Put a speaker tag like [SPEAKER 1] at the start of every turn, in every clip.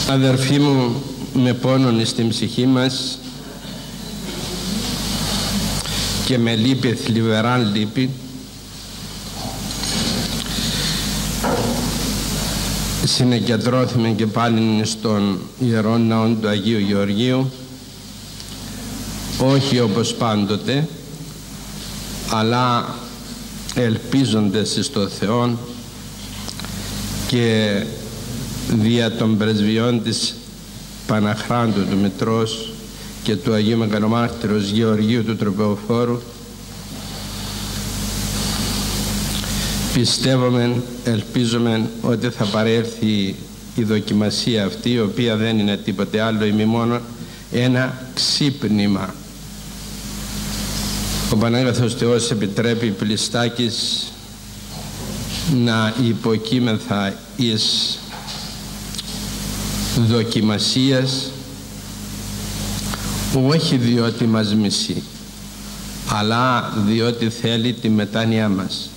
[SPEAKER 1] Αδερφοί μου, με πόνον στην ψυχή μας και με λύπη, θλιβεράν λύπη, συνεκεντρώθημε και πάλι στον Ιερόν Ναό του Αγίου Γεωργίου, όχι όπως πάντοτε, αλλά ελπίζοντες στο Θεό και δια των πρεσβειών της Παναχράντου του Μητρός και του Αγίου Μεγαλομάρτυρος Γεωργίου του Τροπεοφόρου, πιστεύουμε, ελπίζουμε ότι θα παρέλθει η δοκιμασία αυτή, η οποία δεν είναι τίποτε άλλο ή μόνο ένα ξύπνημα. Ο Πανάγαθος Θεός επιτρέπει πλειστάκης να υποκείμεθα εις δοκιμασίας, όχι διότι μας μισεί, αλλά διότι θέλει τη μετάνοιά μας.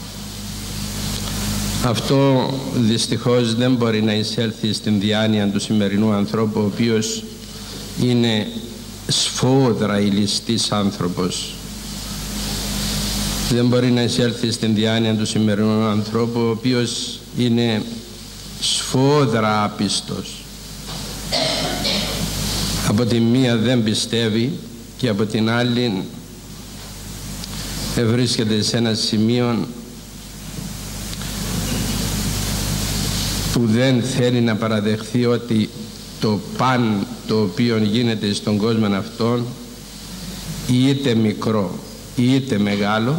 [SPEAKER 1] Αυτό δυστυχώς δεν μπορεί να εισέλθει στην διάνοια του σημερινού ανθρώπου, ο οποίος είναι σφόδρα ηλιστής άνθρωπος. Δεν μπορεί να εισέλθει στην διάνοια του σημερινού ανθρώπου, ο οποίος είναι σφόδρα άπιστος. Από τη μία δεν πιστεύει και από την άλλη βρίσκεται σε ένα σημείο που δεν θέλει να παραδεχθεί ότι το παν το οποίο γίνεται στον κόσμο αυτόν, είτε μικρό είτε μεγάλο,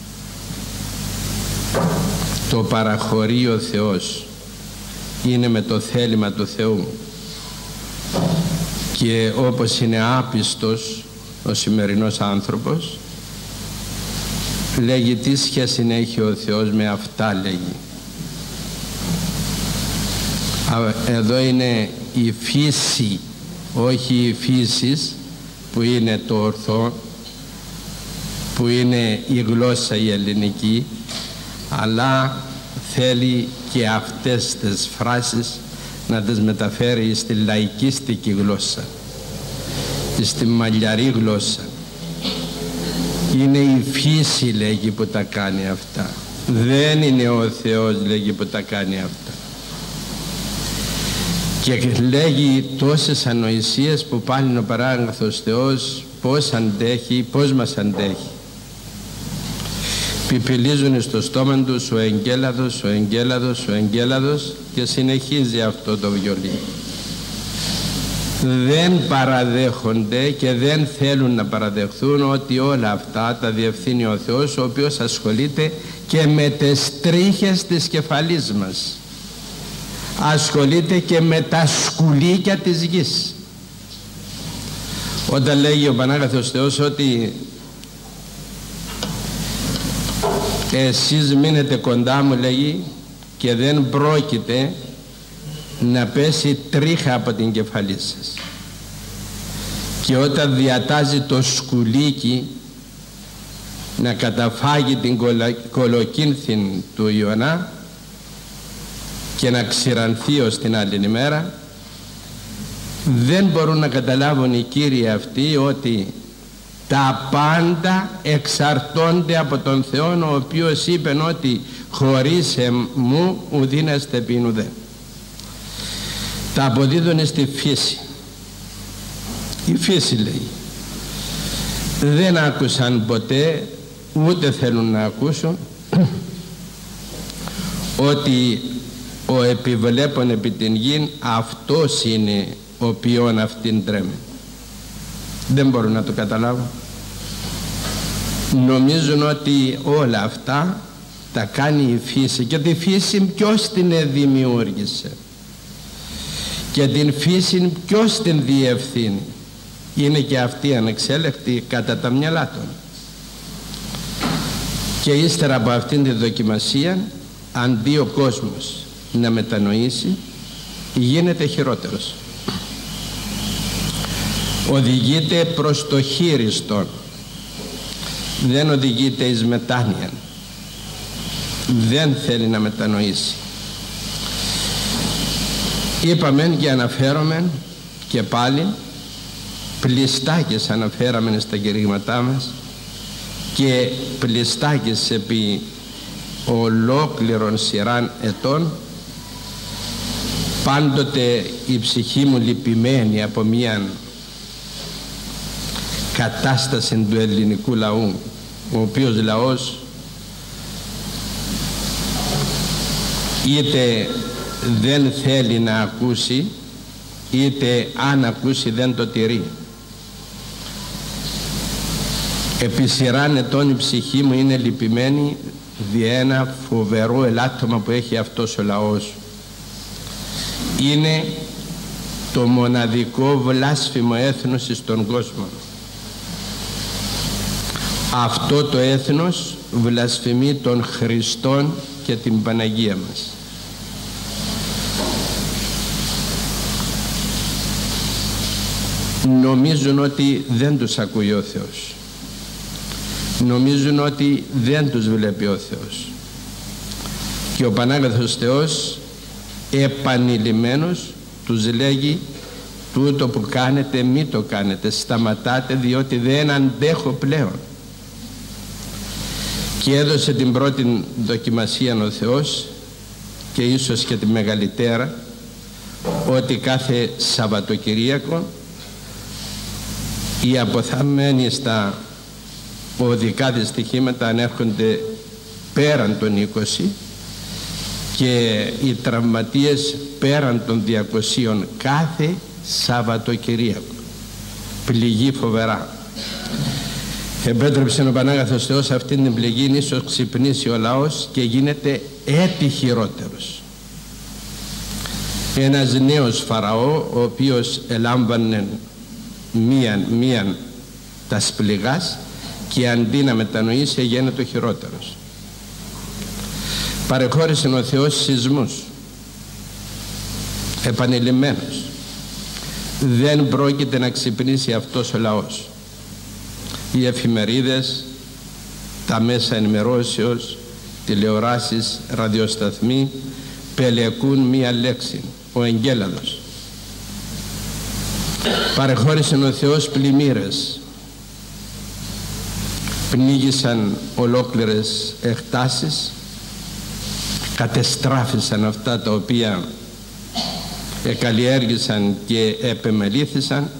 [SPEAKER 1] το παραχωρεί ο Θεός, είναι με το θέλημα του Θεού. Και όπως είναι άπιστος ο σημερινός άνθρωπος, λέγει τι σχέση έχει ο Θεός με αυτά, λέγει. Εδώ είναι η φύση, όχι η φύσης που είναι το ορθό, που είναι η γλώσσα η ελληνική, αλλά θέλει και αυτές τις φράσεις να τις μεταφέρει στη λαϊκίστικη γλώσσα, στη μαλλιαρή γλώσσα. Είναι η φύση, λέγει, που τα κάνει αυτά. Δεν είναι ο Θεός, λέγει, που τα κάνει αυτά. Και λέγει τόσες ανοησίες που πάλι ο Παράγαθος Θεός πώς αντέχει, πώς μας αντέχει. Πιπιλίζουν στο στόμα τους ο εγκέλαδος, ο εγκέλαδος, ο εγκέλαδος, και συνεχίζει αυτό το βιολί. Δεν παραδέχονται και δεν θέλουν να παραδεχθούν ότι όλα αυτά τα διευθύνει ο Θεός, ο οποίος ασχολείται και με τις τρίχες της κεφαλής μας. Ασχολείται και με τα σκουλίκια της γης. Όταν λέγει ο Πανάγαθος Θεός ότι εσείς μείνετε κοντά μου, λέγει, και δεν πρόκειται να πέσει τρίχα από την κεφαλή σας. Και όταν διατάζει το σκουλίκι να καταφάγει την κολοκύνθη του Ιωνά και να ξηρανθεί ως την άλλη ημέρα, δεν μπορούν να καταλάβουν οι κύριοι αυτοί ότι τα πάντα εξαρτώνται από τον Θεό, ο οποίος είπε ότι χωρίς μου ουδήναστε πίν ουδέ. Τα αποδίδουν στη φύση. Η φύση, λέει. Δεν άκουσαν ποτέ, ούτε θέλουν να ακούσουν, ότι ο επιβλέπων επί την γη αυτός είναι ο οποίον αυτήν τρέμει. Δεν μπορούν να το καταλάβουν. Νομίζουν ότι όλα αυτά τα κάνει η φύση, και τη φύση ποιος την δημιούργησε και την φύση ποιος την διευθύνει. Είναι και αυτή ανεξέλεκτη κατά τα μυαλά των. Και ύστερα από αυτήν τη δοκιμασία, αντί ο κόσμος να μετανοήσει, γίνεται χειρότερος. Οδηγείται προς το χείριστον, δεν οδηγείται εις μετάνοια. Δεν θέλει να μετανοήσει. Είπαμε και αναφέρομαι και πάλι, πλειστάκες αναφέραμε στα κηρύγματά μας και πλειστάκες επί ολόκληρων σειράν ετών, πάντοτε η ψυχή μου λυπημένη από μια κατάσταση του ελληνικού λαού, ο οποίος λαός είτε δεν θέλει να ακούσει, είτε αν ακούσει δεν το τηρεί. Επί σειράν ετών η ψυχή μου είναι λυπημένη δι' ένα φοβερό ελάττωμα που έχει αυτός ο λαός. Είναι το μοναδικό βλάσφημο έθνος στον κόσμο. Αυτό το έθνος βλασφημεί τον Χριστόν και την Παναγία μας. Νομίζουν ότι δεν τους ακούει ο Θεός. Νομίζουν ότι δεν τους βλέπει ο Θεός. Και ο Πανάγαθος Θεός επανειλημμένος τους λέγει, τούτο που κάνετε μη το κάνετε, σταματάτε, διότι δεν αντέχω πλέον. Και έδωσε την πρώτη δοκιμασία ο Θεός, και ίσως και τη μεγαλύτερα, ότι κάθε Σαββατοκυριακό οι αποθαμένοι στα οδικά δυστυχήματα ανέρχονται πέραν των 20 και οι τραυματίες πέραν των 200 κάθε Σαββατοκυριακό. Πληγή φοβερά. Επέτρεψε ο Πανάγαθος Θεός αυτήν την πληγή, ίσως ξυπνήσει ο λαός και γίνεται έτη χειρότερος. Ένας νέος Φαραώ, ο οποίος ελάμβανε μίαν τας πληγάς και αντί να μετανοήσει γίνεται ο χειρότερος. Παρεχώρησε ο Θεός σεισμούς επανειλημμένος. Δεν πρόκειται να ξυπνήσει αυτός ο λαός. Οι εφημερίδες, τα μέσα ενημερώσεως, τηλεοράσεις, ραδιοσταθμοί πελεκούν μία λέξη, ο εγκέλαδος. Παρεχώρησε ο Θεός πλημμύρες, πνίγησαν ολόκληρες εκτάσεις, κατεστράφησαν αυτά τα οποία εκαλλιέργησαν και επεμελήθησαν,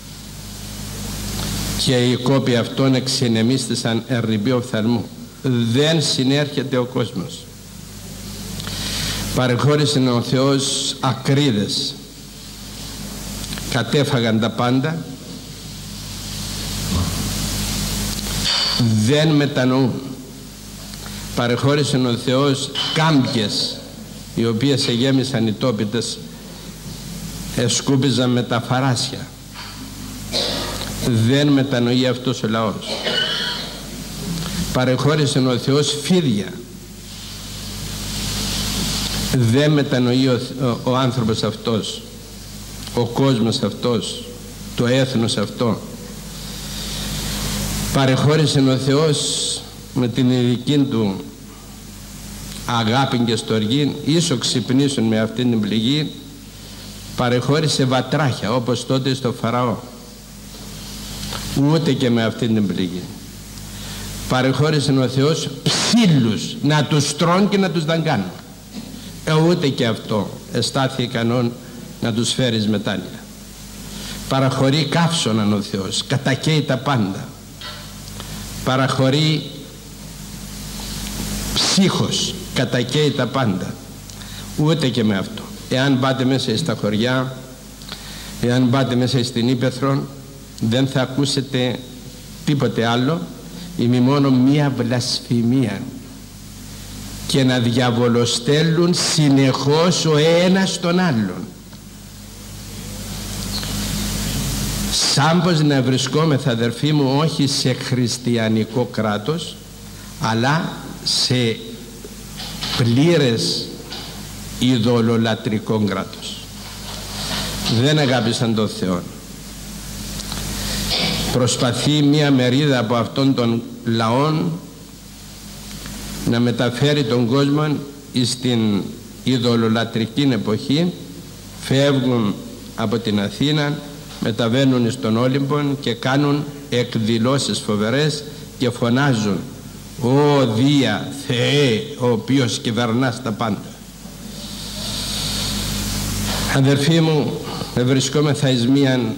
[SPEAKER 1] και οι κόποι αυτών εξυνεμίστησαν ερρημπή οφθαλμού. Δεν συνέρχεται ο κόσμος. Παρεχώρησε ο Θεός ακρίδες, κατέφαγαν τα πάντα, δεν μετανοούν. Παρεχώρησε ο Θεός κάμπιες, οι οποίες εγέμισαν οι τόπιτες, εσκούπιζαν με τα φαράσια. Δεν μετανοεί αυτός ο λαός. Παρεχώρησε ο Θεός φίδια. Δεν μετανοεί ο άνθρωπος αυτός, ο κόσμος αυτός, το έθνος αυτό. Παρεχώρησε ο Θεός με την ειδική του αγάπη και στοργή, ίσως ξυπνήσουν με αυτήν την πληγή. Παρεχώρησε βατράχια όπως τότε στο Φαραώ, ούτε και με αυτήν την πληγή. Παρεχώρησε ο Θεός ψήλους να τους τρώνε και να τους δαγκάνουν, ούτε και αυτό εστάθη ικανόν να τους φέρεις μετάνοια. Παραχωρεί καύσωναν ο Θεός, κατακαίει τα πάντα. Παραχωρεί ψύχος, κατακαίει τα πάντα, ούτε και με αυτό. Εάν πάτε μέσα στα χωριά, εάν πάτε μέσα στην Ύπαιθρο, δεν θα ακούσετε τίποτε άλλο ή μόνο μία βλασφημία, και να διαβολοστέλουν συνεχώς ο ένας τον άλλον, σαν πως να βρισκόμεθα, αδερφοί μου, όχι σε χριστιανικό κράτος, αλλά σε πλήρες ειδωλολατρικό κράτος. Δεν αγάπησαν τον Θεό. Προσπαθεί μία μερίδα από αυτών των λαών να μεταφέρει τον κόσμο στην ειδωλολατρική εποχή, φεύγουν από την Αθήνα, μεταβαίνουν στον Όλυμπον και κάνουν εκδηλώσεις φοβερές και φωνάζουν «Ω Δία Θεέ, ο οποίος κυβερνάς τα πάντα». Αδερφοί μου, βρισκόμεθα εις μια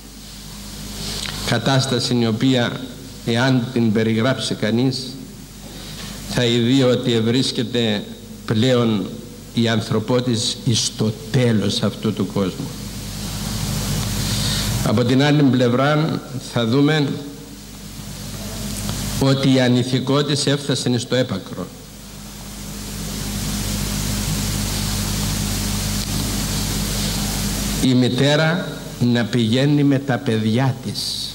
[SPEAKER 1] κατάσταση η οποία, εάν την περιγράψει κανείς, θα δει ότι βρίσκεται πλέον η ανθρωπότης εις το τέλος αυτού του κόσμου. Από την άλλη πλευρά θα δούμε ότι η ανηθικότης έφτασε στο έπακρο. Η μητέρα να πηγαίνει με τα παιδιά της,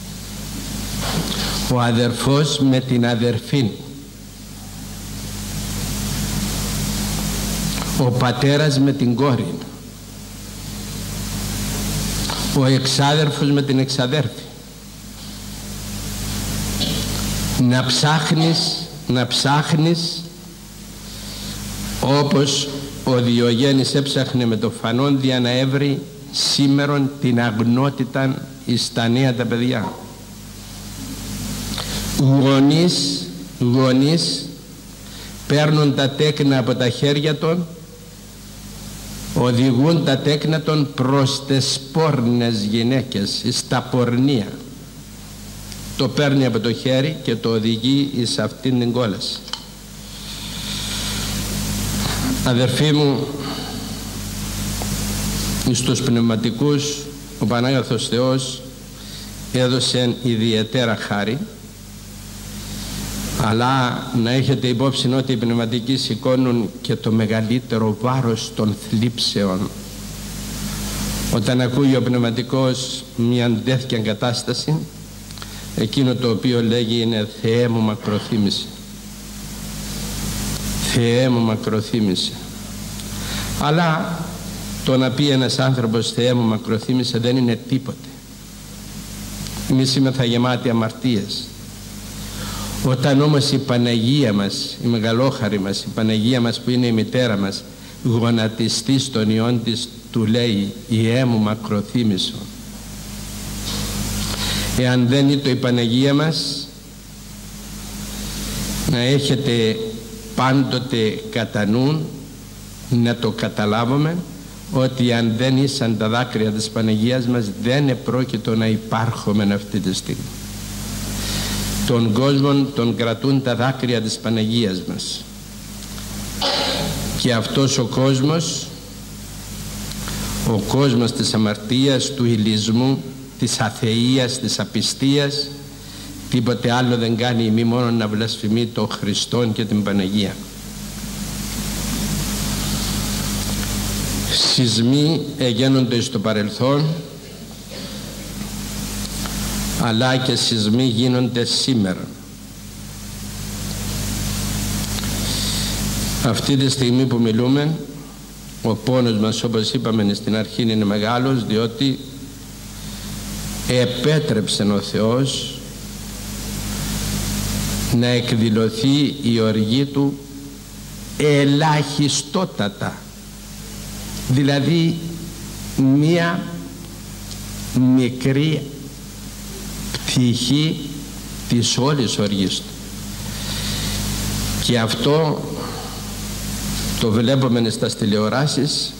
[SPEAKER 1] ο αδερφός με την αδερφή, ο πατέρας με την κόρη, ο εξάδερφος με την εξαδέρφη. Να ψάχνεις όπως ο Διογέννης έψαχνε με το φανόνδια να έβρει σήμερον την αγνότητα εις τα νέα τα παιδιά. Γονείς παίρνουν τα τέκνα από τα χέρια των, οδηγούν τα τέκνα των προς τες πόρνες γυναίκες, εις τα πορνεία. Το παίρνει από το χέρι και το οδηγεί εις αυτήν την κόλαση. Αδερφοί μου, εις τους πνευματικούς ο Πανάγαθος Θεός έδωσε ιδιαίτερα χάρη, αλλά να έχετε υπόψη ότι οι πνευματικοί σηκώνουν και το μεγαλύτερο βάρος των θλίψεων. Όταν ακούει ο πνευματικός μια τέτοια κατάσταση, εκείνο το οποίο λέγει είναι «Θεέ μου μακροθύμησε, Θεέ μου μακροθύμησε». Αλλά το να πει ένας άνθρωπος «Θεέ μου μακροθύμησε» δεν είναι τίποτε. Εμείς είμεθα γεμάτοι αμαρτίες. Όταν όμως η Παναγία μας, η μεγαλόχαρη μας, η Παναγία μας που είναι η μητέρα μας, γονατιστεί στον Υιόν της, του λέει «Ιε μου μακροθύμησον». Εάν δεν είναι το η Παναγία μας, να έχετε πάντοτε κατά νου, να το καταλάβουμε, ότι αν δεν ήσαν τα δάκρυα της Παναγίας μας, δεν επρόκειτο να υπάρχουμε αυτή τη στιγμή. Τον κόσμο τον κρατούν τα δάκρυα της Παναγίας μας, και αυτός ο κόσμος της αμαρτίας, του ηλισμού, της αθείας, της απιστίας, τίποτε άλλο δεν κάνει μη μόνο να βλασφημεί τον Χριστόν και την Παναγία. Σεισμοί εγένονται στο παρελθόν, αλλά και σεισμοί γίνονται σήμερα. Αυτή τη στιγμή που μιλούμε, ο πόνος μας, όπως είπαμε στην αρχή, είναι μεγάλος, διότι επέτρεψε ο Θεός να εκδηλωθεί η οργή του ελαχιστότατα, δηλαδή μία μικρή πτυχή της όλης οργής του. Και αυτό το βλέπουμε στις τηλεοράσεις,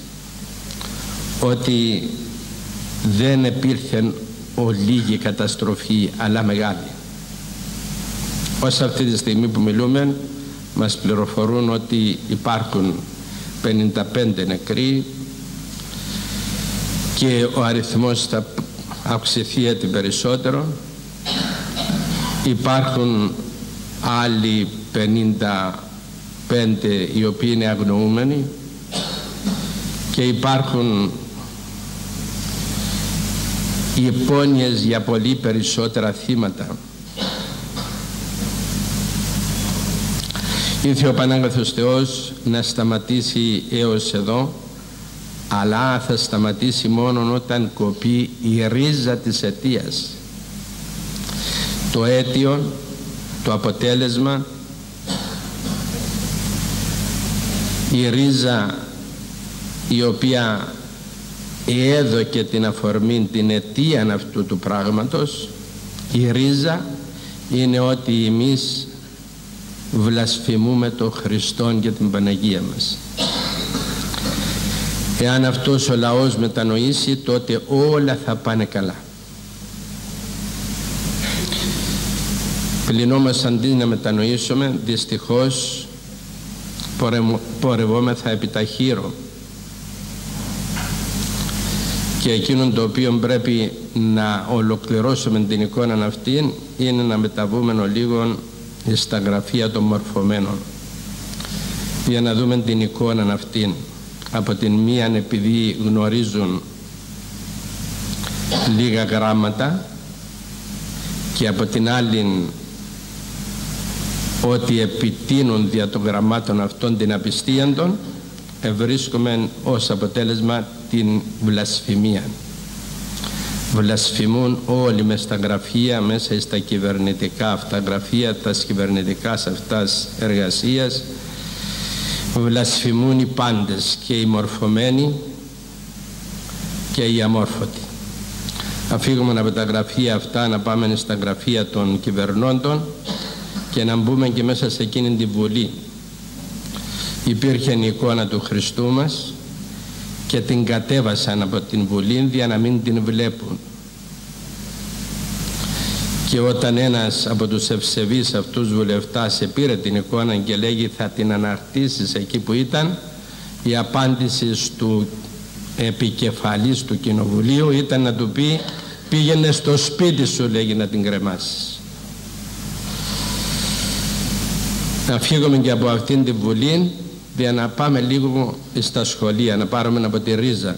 [SPEAKER 1] ότι δεν υπήρχε ολίγη καταστροφή, αλλά μεγάλη. Ως αυτή τη στιγμή που μιλούμε, μας πληροφορούν ότι υπάρχουν 55 νεκροί και ο αριθμός θα αυξηθεί έτσι περισσότερο. Υπάρχουν άλλοι 55 οι οποίοι είναι αγνοούμενοι, και υπάρχουν υπόνοιες για πολύ περισσότερα θύματα. Ήρθε ο Πανάγαθος Θεός να σταματήσει έως εδώ, αλλά θα σταματήσει μόνο όταν κοπεί η ρίζα της αιτίας. Το αίτιο, το αποτέλεσμα, η ρίζα η οποία έδωκε την αφορμή, την αιτία αυτού του πράγματος. Η ρίζα είναι ότι εμείς βλασφημούμε τον Χριστόν και την Παναγία μας. Εάν αυτός ο λαός μετανοήσει, τότε όλα θα πάνε καλά. Πλην όμως αντί να μετανοήσουμε, δυστυχώς πορευόμεθα επί τα χείρο. Και εκείνο το οποίο πρέπει να ολοκληρώσουμε την εικόνα αυτή είναι να μεταβούμε λίγο στα γραφεία των μορφωμένων, για να δούμε την εικόνα αυτή. Από την μία, επειδή γνωρίζουν λίγα γράμματα, και από την άλλη ότι επιτείνουν δια των γραμμάτων αυτών την απιστία των, ευρίσκουμε ως αποτέλεσμα την βλασφημία. Βλασφημούν όλοι μες στα γραφεία, μέσα στα κυβερνητικά αυτά γραφεία, τα κυβερνητικά αυτάς εργασίας. Βλασφημούν οι πάντες, και οι μορφωμένοι και οι αμόρφωτοι. Να φύγουμε από τα γραφεία αυτά, να πάμε στα γραφεία των κυβερνώντων και να μπούμε και μέσα σε εκείνη τη Βουλή. Υπήρχε η εικόνα του Χριστού μας και την κατέβασαν από την Βουλή για να μην την βλέπουν. Και όταν ένας από τους ευσεβείς αυτούς βουλευτάς πήρε την εικόνα και λέγει θα την αναρτήσεις εκεί που ήταν, η απάντηση του επικεφαλής του κοινοβουλίου ήταν να του πει πήγαινε στο σπίτι σου, λέγει, να την κρεμάσεις. Να φύγουμε και από αυτήν την Βουλή για να πάμε λίγο στα σχολεία, να πάρουμε από τη ρίζα.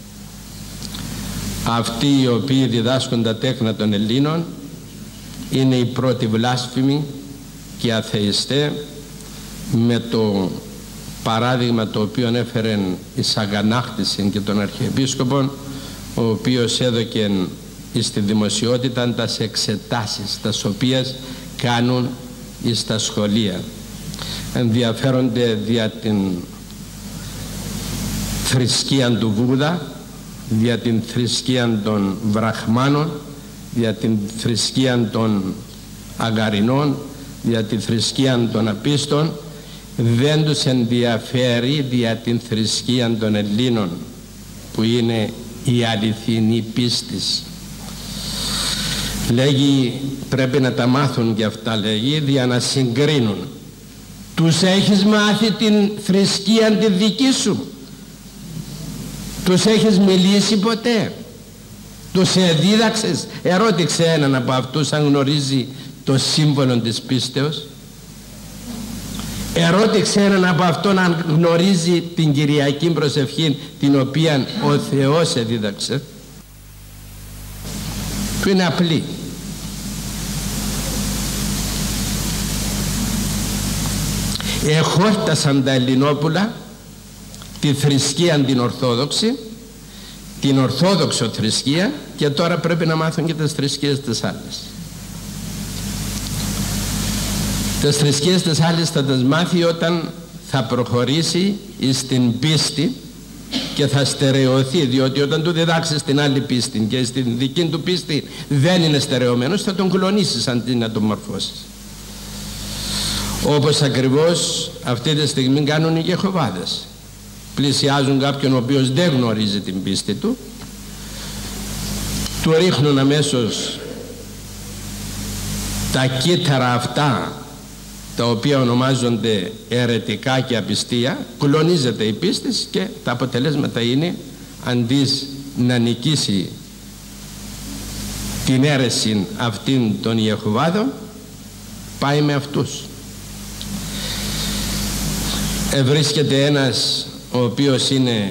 [SPEAKER 1] Αυτοί οι οποίοι διδάσκουν τα τέκνα των Ελλήνων είναι οι πρώτοι βλάσφημοι και αθεϊστέ, με το παράδειγμα το οποίο έφερε εις αγανάκτηση και των Αρχιεπίσκοπων, ο οποίος έδωκε στη δημοσιότητα τας εξετάσεις τας οποίες κάνουν εις τα σχολεία. Ενδιαφέρονται δια την θρησκεία του Βούδα, δια την θρησκεία των Βραχμάνων, δια την θρησκεία των Αγαρινών, δια την θρησκεία των Απίστων. Δεν τους ενδιαφέρει δια την θρησκεία των Ελλήνων, που είναι η αληθινή πίστης. Λέγει πρέπει να τα μάθουν και αυτά, λέγει, για να συγκρίνουν. Τους έχεις μάθει την θρησκεία τη δική σου? Τους έχεις μιλήσει ποτέ? Τους δίδαξες? Ερώτηξε έναν από αυτούς αν γνωρίζει το σύμβολο της πίστεως. Ερώτηξε έναν από αυτόν αν γνωρίζει την Κυριακή προσευχή, την οποία ο Θεός δίδαξε. Του είναι απλή. Εχόρτασαν τα Ελληνόπουλα τη θρησκεία την Ορθόδοξη, την Ορθόδοξο θρησκεία, και τώρα πρέπει να μάθουν και τις θρησκείες της άλλες. Τις θρησκείες της άλλες θα τις μάθει όταν θα προχωρήσει στην πίστη και θα στερεωθεί, διότι όταν του διδάξεις την άλλη πίστη και στην δική του πίστη δεν είναι στερεωμένος, θα τον κλονίσεις αντί να τον μορφώσεις. Όπως ακριβώς αυτή τη στιγμή κάνουν οι Γεχωβάδες. Πλησιάζουν κάποιον ο οποίος δεν γνωρίζει την πίστη του, του ρίχνουν αμέσως τα κύτταρα αυτά τα οποία ονομάζονται αιρετικά και απιστία, κλονίζεται η πίστη και τα αποτελέσματα είναι, αντί να νικήσει την αίρεση αυτήν των Ιεχωβάδων, πάει με αυτούς. Βρίσκεται ένας ο οποίος είναι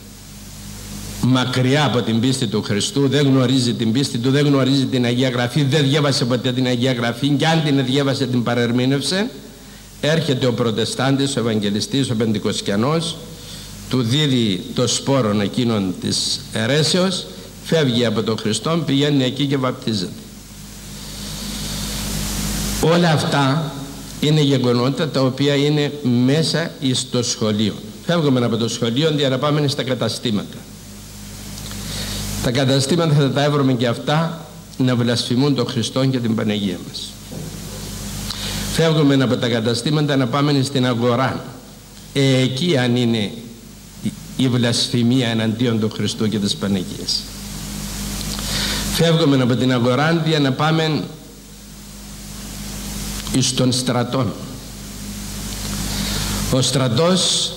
[SPEAKER 1] μακριά από την πίστη του Χριστού, δεν γνωρίζει την πίστη του, δεν γνωρίζει την Αγία Γραφή, δεν διέβασε ποτέ την Αγία Γραφή, και αν την διέβασε την παρερμήνευσε. Έρχεται ο Προτεστάντης, ο Ευαγγελιστής, ο Πεντηκοστιανός, του δίδει το σπόρον εκείνον της αιρέσεως, φεύγει από τον Χριστό, πηγαίνει εκεί και βαπτίζεται. Όλα αυτά είναι γεγονότα τα οποία είναι μέσα στο σχολείο. Φεύγουμε από το σχολείο για να πάμε στα καταστήματα. Τα καταστήματα θα τα έβρουμε και αυτά να βλασφημούν τον Χριστό και την Παναγία μας. Φεύγουμε από τα καταστήματα να πάμε στην αγορά. Εκεί αν είναι η βλασφημία εναντίον του Χριστού και της Παναγίας. Φεύγουμε από την αγορά για να πάμε εις των στρατών. Ο στρατός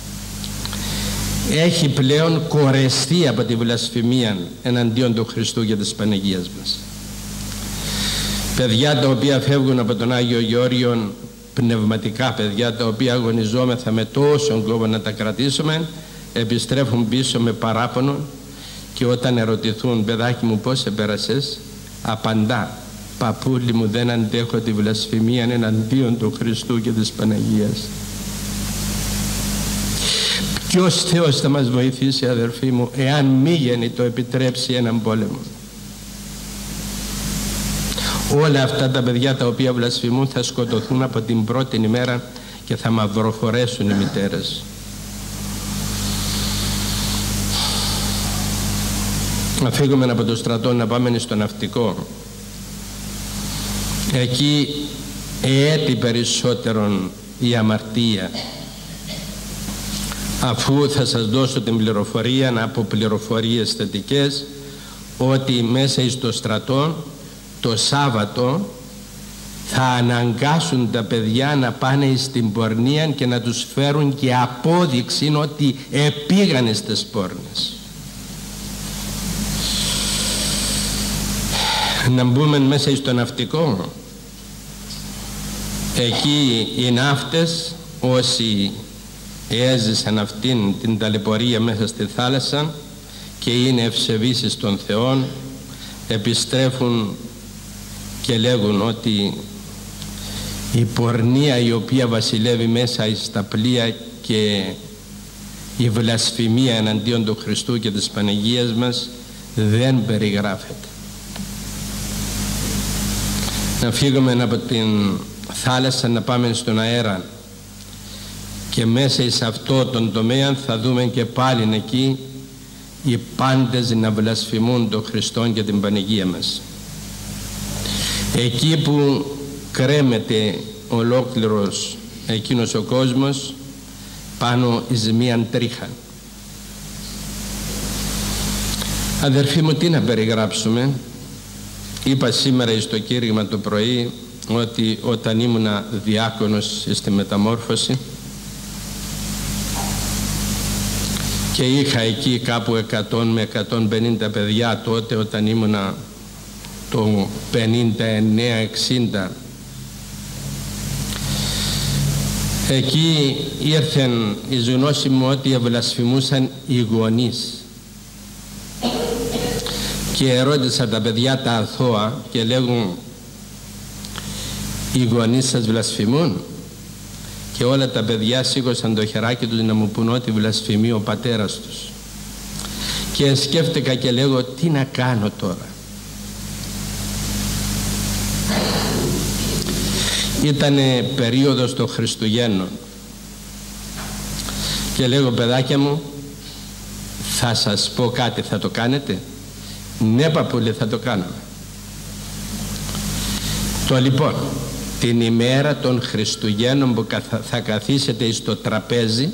[SPEAKER 1] έχει πλέον κορεστεί από τη βλασφημία εναντίον του Χριστού και της Παναγίας μας. Παιδιά τα οποία φεύγουν από τον Άγιο Γεώργιο, πνευματικά παιδιά τα οποία αγωνιζόμεθα με τόσον κόπο να τα κρατήσουμε, επιστρέφουν πίσω με παράπονο και όταν ερωτηθούν παιδάκι μου πώς επέρασες, απαντά, παππούλη μου δεν αντέχω τη βλασφημία εναντίον του Χριστού και της Παναγίας. Ποιος Θεός θα μας βοηθήσει αδερφοί μου εάν μη το επιτρέψει έναν πόλεμο. Όλα αυτά τα παιδιά τα οποία βλασφημούν θα σκοτωθούν από την πρώτη ημέρα και θα μαυροφορέσουν οι μητέρες. Να φύγουμε από το στρατό να πάμε στο ναυτικό. Εκεί έτη περισσότερον η αμαρτία, αφού θα σας δώσω την πληροφορία από πληροφορίες θετικές ότι μέσα στο στρατό το Σάββατο θα αναγκάσουν τα παιδιά να πάνε στην πορνεία και να τους φέρουν και απόδειξη ότι επήγανε στις πόρνες. Να μπούμε μέσα στο ναυτικό. Εκεί οι ναύτες, όσοι έζησαν αυτήν την ταλαιπωρία μέσα στη θάλασσα και είναι ευσεβείς στον Θεό, επιστρέφουν και λέγουν ότι η πορνεία η οποία βασιλεύει μέσα στα πλοία και η βλασφημία εναντίον του Χριστού και της Παναγίας μας δεν περιγράφεται. Να φύγουμε από την θάλασσα να πάμε στον αέρα και μέσα σε αυτό τον τομέα θα δούμε και πάλι εκεί οι πάντες να βλασφημούν τον Χριστό και την Παναγία μας. Εκεί που κρέμεται ολόκληρος εκείνος ο κόσμος πάνω εις μίαν τρίχα. Αδερφοί μου, τι να περιγράψουμε. Είπα σήμερα στο κήρυγμα το πρωί ότι όταν ήμουνα διάκονος στη Μεταμόρφωση και είχα εκεί κάπου 100 με 150 παιδιά τότε όταν ήμουνα το 59-60, εκεί ήρθαν οι γνώση μου ότι βλασφημούσαν οι γονείς και ερώτησα τα παιδιά τα αθώα και λέγουν οι γονείς σας βλασφημούν? Και όλα τα παιδιά σήκωσαν το χεράκι τους να μου πούν ότι βλασφημεί ο πατέρας τους. Και σκέφτηκα και λέγω τι να κάνω τώρα. Ήτανε περίοδος των Χριστουγέννων και λέγω παιδάκια μου, θα σας πω κάτι, θα το κάνετε? Ναι παππούλη, θα το κάνουμε. Το λοιπόν, την ημέρα των Χριστουγέννων που θα καθίσετε στο τραπέζι,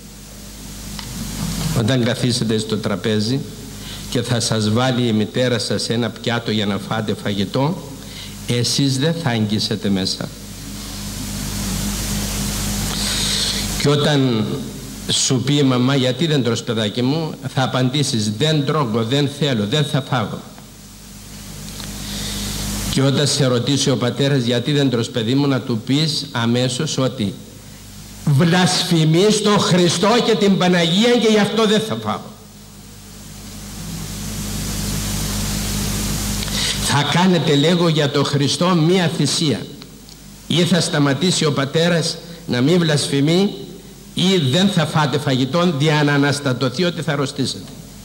[SPEAKER 1] όταν καθίσετε στο τραπέζι και θα σας βάλει η μητέρα σας ένα πιάτο για να φάτε φαγητό, εσείς δεν θα αγγίσετε μέσα. Και όταν σου πει η μαμά γιατί δεν τρως παιδάκι μου, θα απαντήσεις δεν τρώγω, δεν θέλω, δεν θα φάγω. Και όταν σε ρωτήσει ο πατέρας γιατί δεν τρως παιδί μου, να του πεις αμέσως ότι βλασφημείς τον Χριστό και την Παναγία και γι' αυτό δεν θα φάω. Θα κάνετε, λέγω, για τον Χριστό μία θυσία. Ή θα σταματήσει ο πατέρας να μην βλασφημεί ή δεν θα φάτε φαγητό για να αναστατωθεί ότι θα αρρωστήσετε.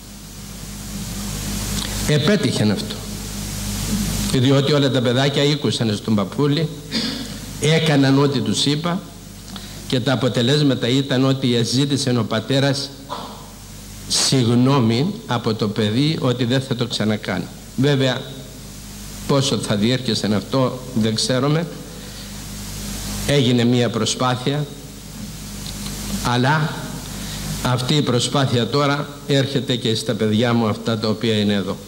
[SPEAKER 1] Επέτυχε αυτό. Διότι όλα τα παιδάκια ήκουσαν στον παππούλη, έκαναν ό,τι τους είπα και τα αποτελέσματα ήταν ότι ζήτησε ο πατέρας συγγνώμη από το παιδί ότι δεν θα το ξανακάνει. Βέβαια πόσο θα διέρχεσαι αυτό δεν ξέρουμε. Έγινε μία προσπάθεια, αλλά αυτή η προσπάθεια τώρα έρχεται και στα παιδιά μου αυτά τα οποία είναι εδώ.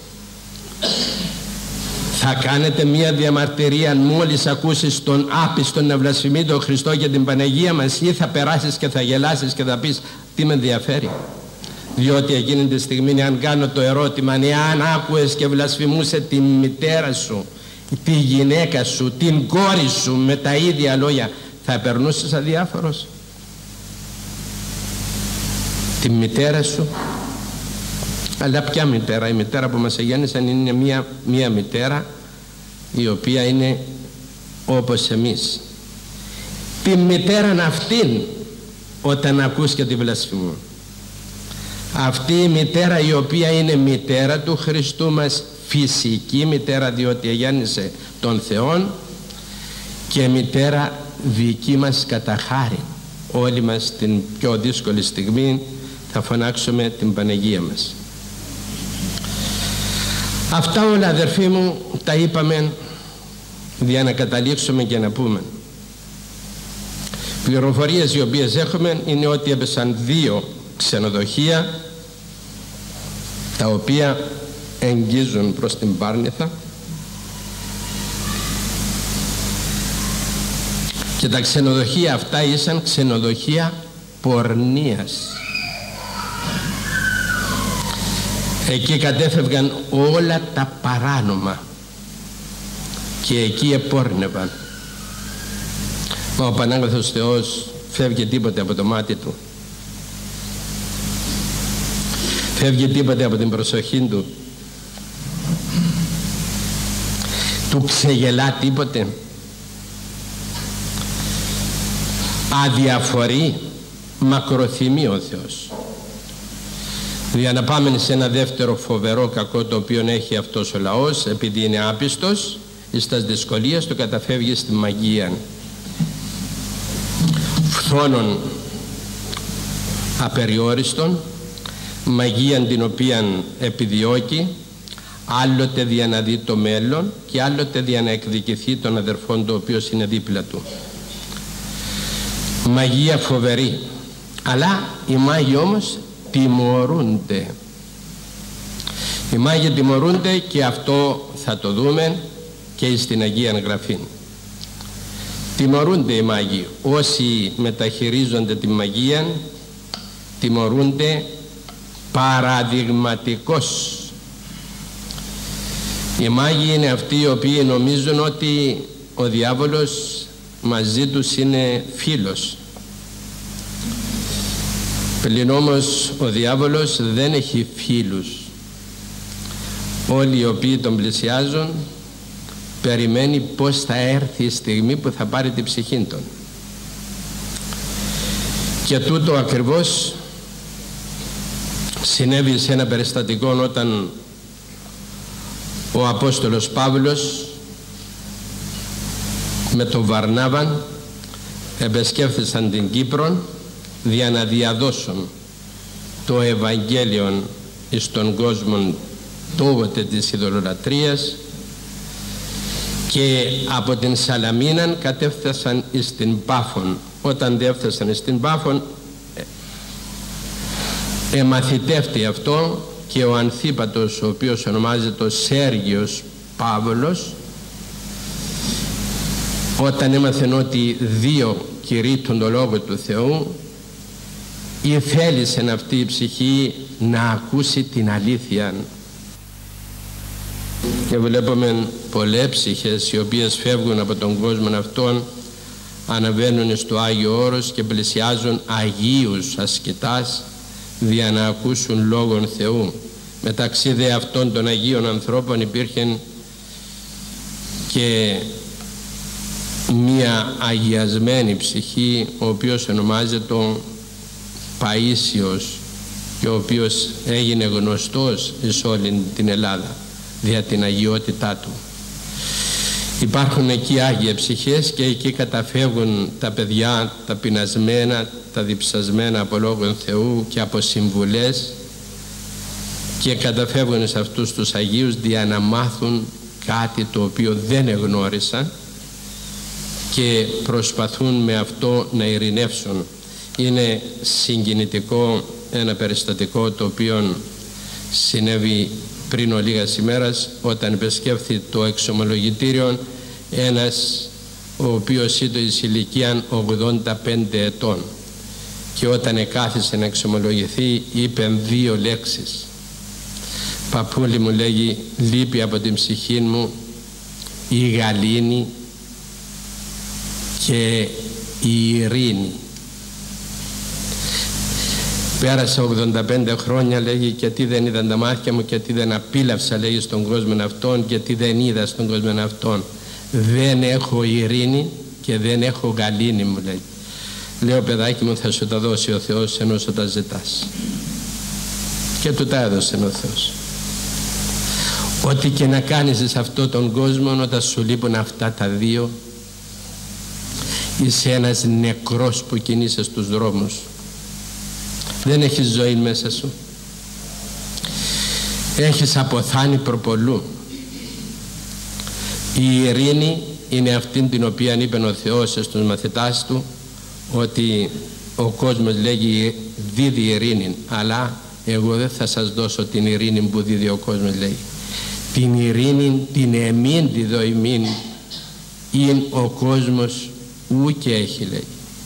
[SPEAKER 1] Θα κάνετε μία διαμαρτυρία μόλις ακούσεις τον άπιστον να βλασφημεί τον Χριστό και την Παναγία μας, ή θα περάσεις και θα γελάσεις και θα πεις τι με ενδιαφέρει? Διότι εκείνη τη στιγμή, αν κάνω το ερώτημα, αν άκουες και βλασφημούσε τη μητέρα σου, τη γυναίκα σου, την κόρη σου με τα ίδια λόγια, θα περνούσες αδιάφορος? Τη μητέρα σου? Αλλά ποια μητέρα? Η μητέρα που μας εγέννησαν είναι μία μητέρα η οποία είναι όπως εμείς. Τη μητέραν αυτήν όταν ακούς και τη βλασφημούν. Αυτή η μητέρα η οποία είναι μητέρα του Χριστού μας, φυσική μητέρα διότι εγέννησε τον Θεόν, και μητέρα δική μας κατά χάρη. Όλοι μας την πιο δύσκολη στιγμή θα φωνάξουμε την Παναγία μας. Αυτά όλα, αδερφοί μου, τα είπαμε για να καταλήξουμε και να πούμε. Πληροφορίες οι οποίες έχουμε είναι ότι έπεσαν 2 ξενοδοχεία τα οποία εγγίζουν προς την Πάρνηθα, και τα ξενοδοχεία αυτά ήσαν ξενοδοχεία πορνείας. Εκεί κατέφευγαν όλα τα παράνομα και εκεί επόρνευαν. Μα ο Πανάγαθος Θεός φεύγει τίποτε από το μάτι του, φεύγει τίποτε από την προσοχή του, του ξεγελά τίποτε, αδιαφορεί, μακροθυμεί ο Θεός. Για να πάμε σε ένα δεύτερο φοβερό κακό το οποίο έχει αυτός ο λαός, επειδή είναι άπιστος, στις δυσκολίες του καταφεύγει στη μαγεία, φθόνων απεριόριστον, μαγεία την οποία επιδιώκει άλλοτε για να δει το μέλλον και άλλοτε για να εκδικηθεί τον αδερφόν του ο οποίος είναι δίπλα του. Μαγεία φοβερή, αλλά οι μάγοι όμως τιμωρούνται. Οι μάγοι τιμωρούνται, και αυτό θα το δούμε και στην Αγία Γραφή. Τιμωρούνται οι μάγοι. Όσοι μεταχειρίζονται τη μαγεία τιμωρούνται παραδειγματικώς. Οι μάγοι είναι αυτοί οι οποίοι νομίζουν ότι ο διάβολος μαζί τους είναι φίλος. Πλην όμως ο διάβολος δεν έχει φίλους. Όλοι οι οποίοι τον πλησιάζουν περιμένει πως θα έρθει η στιγμή που θα πάρει την ψυχή των. Και τούτο ακριβώς συνέβη σε ένα περιστατικό όταν ο Απόστολος Παύλος με τον Βαρνάβαν επισκέφθησαν την Κύπρο για να διαδώσουν το Ευαγγέλιο στον κόσμο τότε της ειδωλολατρίας, και από την Σαλαμίναν κατέφτασαν στην Πάφον. Όταν έφτασαν στην Πάφον εμαθητεύτηκε αυτό, και ο Ανθίπατος, ο οποίος ονομάζεται Σέργιος Παύλος, όταν έμαθαν ότι 2 κηρύττουν το Λόγο του Θεού, θέλησε αυτή η ψυχή να ακούσει την αλήθεια. Και βλέπουμε πολλές ψυχές οι οποίες φεύγουν από τον κόσμο αυτόν, αναβαίνουν στο Άγιο Όρος και πλησιάζουν Αγίους ασκητάς για να ακούσουν Λόγον Θεού. Μεταξύ δε αυτών των Αγίων ανθρώπων υπήρχε και μία αγιασμένη ψυχή, ο οποίος ονομάζεται Παΐσιος, και ο οποίος έγινε γνωστός εις όλη την Ελλάδα δια την αγιότητά του. Υπάρχουν εκεί Άγιες ψυχές, και εκεί καταφεύγουν τα παιδιά τα πεινασμένα, τα διψασμένα από Λόγον Θεού και από συμβουλές, και καταφεύγουν σε αυτούς τους Αγίους για να μάθουν κάτι το οποίο δεν εγνώρισαν και προσπαθούν με αυτό να ειρηνεύσουν. Είναι συγκινητικό ένα περιστατικό το οποίο συνέβη πριν λίγας ημέρας, όταν επισκέφθη το εξομολογητήριο ένας ο οποίος ήταν εις ηλικία 85 ετών, και όταν εκάθισε να εξομολογηθεί είπε 2 λέξεις. «Παππούλη», μου λέγει, «λείπει από την ψυχή μου η γαλήνη και η ειρήνη». Πέρασα 85 χρόνια, λέγει, και τι δεν είδαν τα μάτια μου και τι δεν απίλαυσα, λέγει, στον κόσμο αυτόν και τι δεν είδα στον κόσμο αυτόν. Δεν έχω ειρήνη και δεν έχω γαλήνη, μου λέει. Λέω, παιδάκι μου, θα σου τα δώσει ο Θεός ενώ σου τα ζητάς. Και του τα έδωσε ο Θεός. Ό,τι και να κάνεις σε αυτόν τον κόσμο, όταν σου λείπουν αυτά τα 2, είσαι ένας νεκρός που κινείσαι στους δρόμους. Δεν έχεις ζωή μέσα σου. Έχεις αποθάνει προπολού. Η ειρήνη είναι αυτή την οποία είπε ο Θεός στους μαθητάς του, ότι ο κόσμος λέγει δίδει ειρήνη, αλλά εγώ δεν θα σας δώσω την ειρήνη που δίδει ο κόσμος, λέει. Την ειρήνη την εμήν διδώ ημίν, ειν ο κόσμος ούκε έχει, λέει.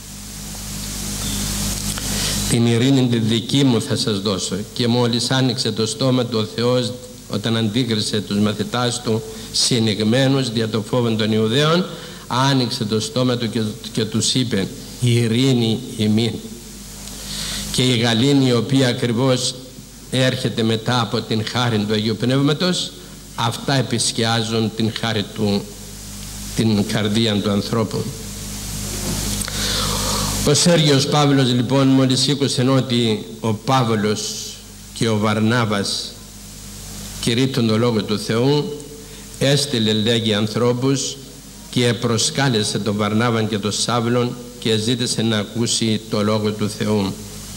[SPEAKER 1] Την ειρήνη τη δική μου θα σας δώσω. Και μόλις άνοιξε το στόμα του ο Θεός, όταν αντίκρισε τους μαθητάς του συνηγμένους δια το φόβο των Ιουδαίων, άνοιξε το στόμα του και τους είπε ειρήνη ημίν. Και η γαλήνη, η οποία ακριβώς έρχεται μετά από την χάρη του Αγίου Πνεύματος, αυτά επισκιάζουν την χάρη του, την καρδία του ανθρώπου. Ο Σέργιος Παύλος, λοιπόν, μόλις ήκουσε ότι ο Παύλος και ο Βαρνάβας κηρύττουν το Λόγο του Θεού, έστειλε, λέγει, ανθρώπους και προσκάλεσε τον Βαρνάβαν και τον Σάβλον και ζήτησε να ακούσει το Λόγο του Θεού.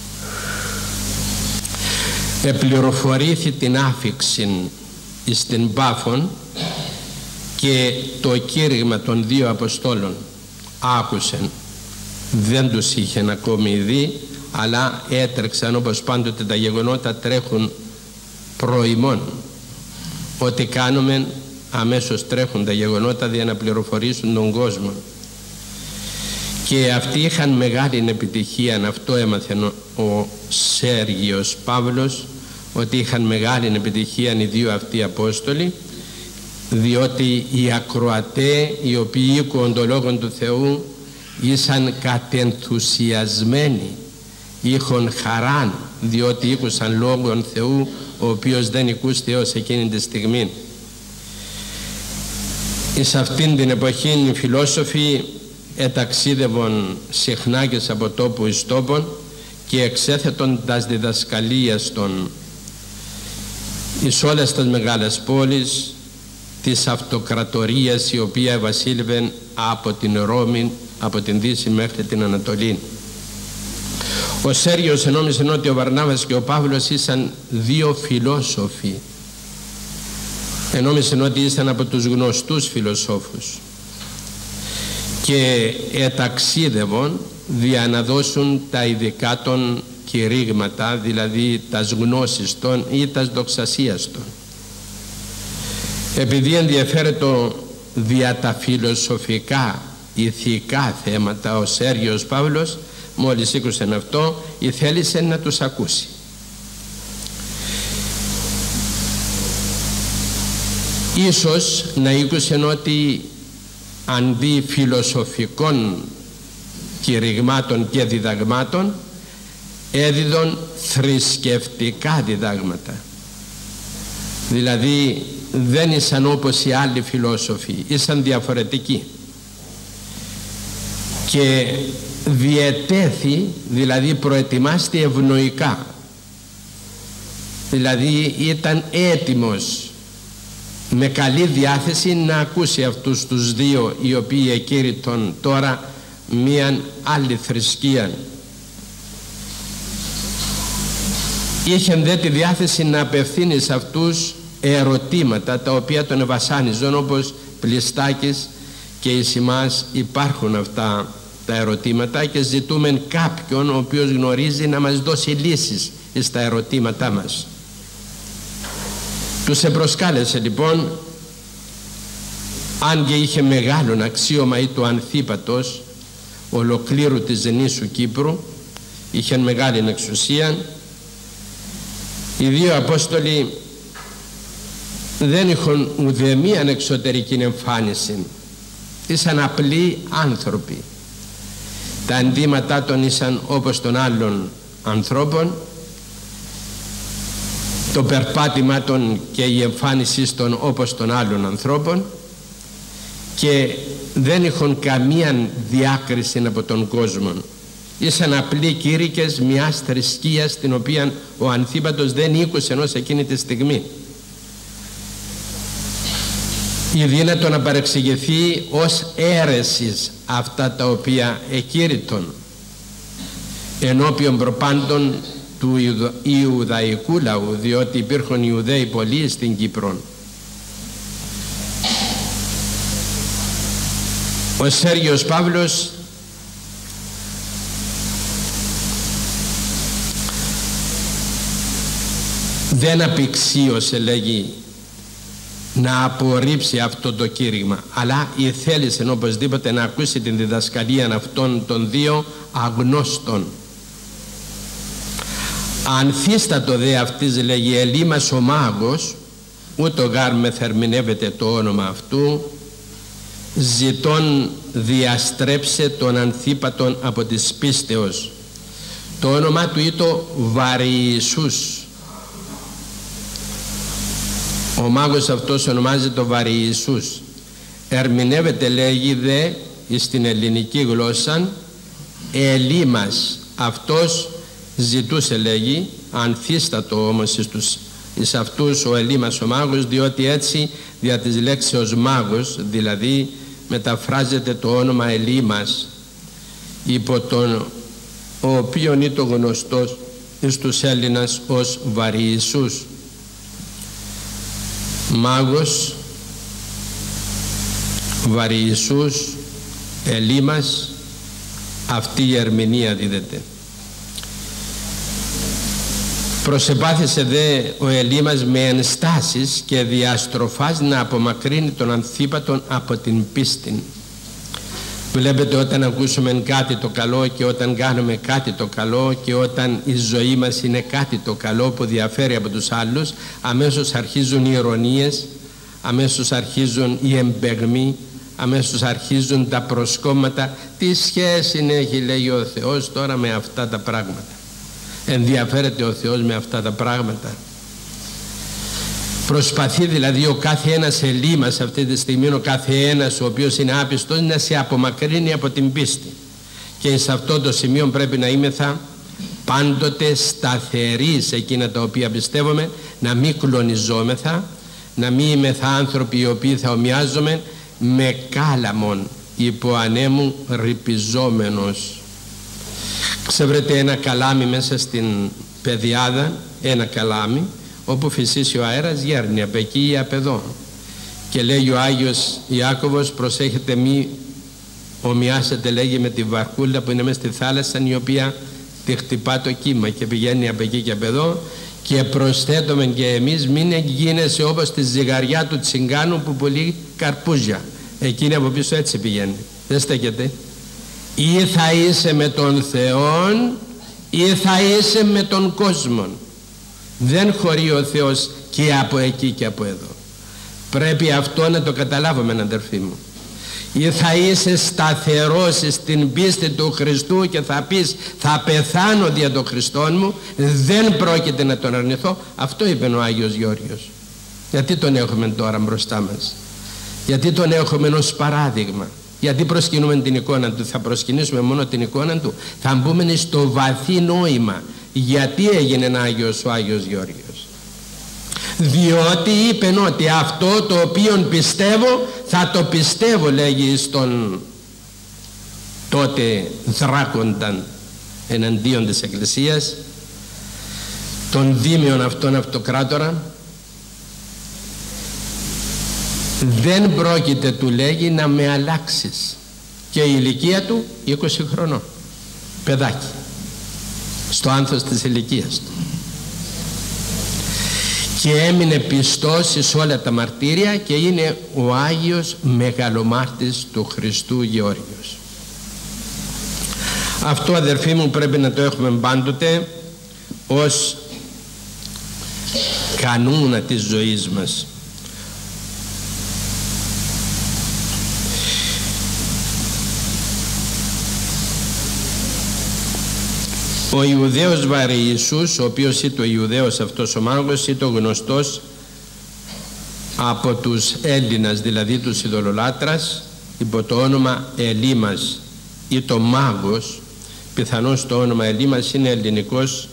[SPEAKER 1] Επληροφορήθη την άφιξη εις την Πάφων και το κήρυγμα των 2 Αποστόλων άκουσεν. Δεν τους είχαν ακόμη δει, αλλά έτρεξαν, όπως πάντοτε τα γεγονότα τρέχουν προημών. Ό,τι κάνουμε αμέσως τρέχουν τα γεγονότα για να πληροφορήσουν τον κόσμο. Και αυτοί είχαν μεγάλη επιτυχία, αυτό έμαθε ο Σέργιος Παύλος, ότι είχαν μεγάλη επιτυχία οι 2 αυτοί Απόστολοι, διότι οι ακροατές οι οποίοι ήκουαν το Λόγο του Θεού ήσαν κατενθουσιασμένοι, είχαν χαράν, διότι ήκουσαν Λόγον Θεού, ο οποίος δεν ηκούστη έως εκείνη τη στιγμή. Εις αυτήν την εποχή οι φιλόσοφοι εταξίδευαν συχνά και από τόπο εις τόπον και εξέθετον τας διδασκαλίας των εις όλες τις μεγάλες πόλεις της αυτοκρατορίας, η οποία βασίλευε από την Ρώμη, από την Δύση μέχρι την Ανατολή. Ο Σέργιος ενόμισε ότι ο Βαρνάβας και ο Παύλος ήσαν 2 φιλόσοφοι. Ενόμισε ότι ήσαν από τους γνωστούς φιλοσόφους και εταξίδευον για να δώσουν τα ειδικά των κηρύγματα, δηλαδή τας γνώσεις των ή τας δοξασίας των. Επειδή ενδιαφέρεται δια τα φιλοσοφικά ηθικά θέματα, ο Σέργιος Παύλος μόλις ήκουσε αυτό θέλησε να τους ακούσει. Ίσως να ήκουσε ότι αντί φιλοσοφικών κηρυγμάτων και διδαγμάτων έδιδον θρησκευτικά διδάγματα, δηλαδή δεν ήσαν όπως οι άλλοι φιλόσοφοι, ήσαν διαφορετικοί και διετέθη, δηλαδή προετοιμάστη ευνοϊκά, δηλαδή ήταν έτοιμος με καλή διάθεση να ακούσει αυτούς τους 2 οι οποίοι εκήρυτον τώρα μίαν άλλη θρησκεία. είχε δε τη διάθεση να απευθύνει σε αυτούς ερωτήματα τα οποία τον ευασάνιζαν, όπως πλειστάκης και εις εμάς υπάρχουν αυτά τα ερωτήματα και ζητούμε κάποιον ο οποίος γνωρίζει να μας δώσει λύσεις στα ερωτήματά μας. Τους επροσκάλεσε λοιπόν, αν και είχε μεγάλον αξίωμα ή του Ανθίπατος ολοκλήρου της νήσου Κύπρου, είχε μεγάλη εξουσία. Οι δύο Απόστολοι δεν είχαν ουδέμιαν εξωτερική εμφάνιση, ήσαν απλοί άνθρωποι. Τα ενδύματά των ήσαν όπως των άλλων ανθρώπων, το περπάτημα των και η εμφάνιση των όπως των άλλων ανθρώπων, και δεν είχαν καμία διάκριση από τον κόσμο. Ήσαν απλοί κήρυκες μιας θρησκείας την οποία ο Ανθίπατος δεν ήκουσε ενός εκείνη τη στιγμή. Ή δύνατο να παρεξηγηθεί ως αίρεσης αυτά τα οποία εκήρυτον ενώπιον προπάντων του Ιουδαϊκού λαού, διότι υπήρχαν Ιουδαίοι πολλοί στην Κύπρο. Ο Σέργιος Παύλος δεν απηξίωσε, λέγει, να απορρίψει αυτό το κήρυγμα, αλλά θέλησε οπωσδήποτε να ακούσει την διδασκαλία αυτών των δύο αγνώστων. Ανθίστατο δε αυτής, λέγει, Ελίμας ο μάγος, ούτω γάρ μεθερμινεύεται το όνομα αυτού, ζητών διαστρέψε τον Ανθίπατον από της πίστεως. Το όνομα του ήτο Βαριησούς. Ο μάγος αυτός ονομάζεται Βαριησούς. Ερμηνεύεται, λέγει, δε στην ελληνική γλώσσα Ελίμας. Αυτός ζητούσε, λέγει, ανθίστατο όμως εις αυτούς ο Ελίμας ο μάγος, διότι έτσι δια της λέξεως μάγος, δηλαδή μεταφράζεται το όνομα Ελίμας, υπό τον ο οποίον είναι το γνωστός εις τους Έλληνας ως Βαριησούς. Μάγος, Βαριησούς, Ελίμας, αυτή η ερμηνεία δίδεται. Προσεπάθησε δε ο Ελίμας με ενστάσεις και διαστροφάς να απομακρύνει τον Ανθίπατον από την πίστη. Βλέπετε, όταν ακούσουμε κάτι το καλό και όταν κάνουμε κάτι το καλό και όταν η ζωή μας είναι κάτι το καλό που διαφέρει από τους άλλους, αμέσως αρχίζουν οι ειρωνίες, αμέσως αρχίζουν οι εμπεγμοί, αμέσως αρχίζουν τα προσκόμματα. Τι σχέση έχει, λέει, ο Θεός τώρα με αυτά τα πράγματα? Ενδιαφέρεται ο Θεός με αυτά τα πράγματα? Προσπαθεί δηλαδή ο κάθε ένας Ελίμας αυτή τη στιγμή, ο κάθε ένας ο οποίος είναι άπιστος, να σε απομακρύνει από την πίστη. Και σε αυτό το σημείο πρέπει να είμεθα πάντοτε σταθεροί σε εκείνα τα οποία πιστεύουμε, να μην κλονιζόμεθα, να μην είμεθα άνθρωποι οι οποίοι θα ομοιάζομαι με κάλαμον υπό ανέμου ρυπιζόμενος. Ξεβρете ένα καλάμι μέσα στην πεδιάδα, ένα καλάμι, όπου φυσήσει ο αέρας γέρνει από εκεί ή από εδώ. Και λέει ο Άγιος Ιάκωβος, προσέχετε μη ομοιάσετε, λέγει, με τη βαρκούλα που είναι μέσα στη θάλασσα, η οποία τη χτυπά το κύμα και πηγαίνει από εκεί και από εδώ. Και προσθέτουμε και εμείς, μην γίνεσαι όπως τη ζυγαριά του τσιγκάνου που πουλεί καρπούζια. Εκείνη από πίσω έτσι πηγαίνει, δεν στέκεται. Ή θα είσαι με τον Θεόν ή θα είσαι με τον κόσμο. Δεν χωρεί ο Θεός και από εκεί και από εδώ. Πρέπει αυτό να το καταλάβουμε, αδερφοί μου. Ή θα είσαι σταθερός στην πίστη του Χριστού και θα πεις θα πεθάνω δια τον Χριστόν μου, δεν πρόκειται να τον αρνηθώ. Αυτό είπε ο Άγιος Γεώργιος. Γιατί τον έχουμε τώρα μπροστά μας? Γιατί τον έχουμε ως παράδειγμα? Γιατί προσκυνούμε την εικόνα του? Θα προσκυνήσουμε μόνο την εικόνα του? Θα μπούμε στο βαθύ νόημα. Γιατί έγινε Άγιος ο Άγιος Γεώργιος? Διότι είπε ότι αυτό το οποίο πιστεύω θα το πιστεύω, λέγει, στον τότε δράκονταν εναντίον της Εκκλησίας, στον Δήμιον αυτόν αυτοκράτορα, δεν πρόκειται, του λέγει, να με αλλάξεις. Και η ηλικία του 20 χρονών, παιδάκι, στο άνθος της ηλικίας του, και έμεινε πιστός εις όλα τα μαρτύρια και είναι ο Άγιος Μεγαλομάρτης του Χριστού Γεώργιος. Αυτό, αδερφοί μου, πρέπει να το έχουμε πάντοτε ως κανόνα της ζωής μας. Ο Ιουδαίος Βαρυησούς, ο οποίος ήταν ο Ιουδαίος αυτός ο μάγος, ήταν γνωστός από τους Έλληνας, δηλαδή τους ειδωλολάτρας, υπό το όνομα Ελίμας ή το μάγος. Πιθανώς το όνομα Ελίμας είναι ελληνικός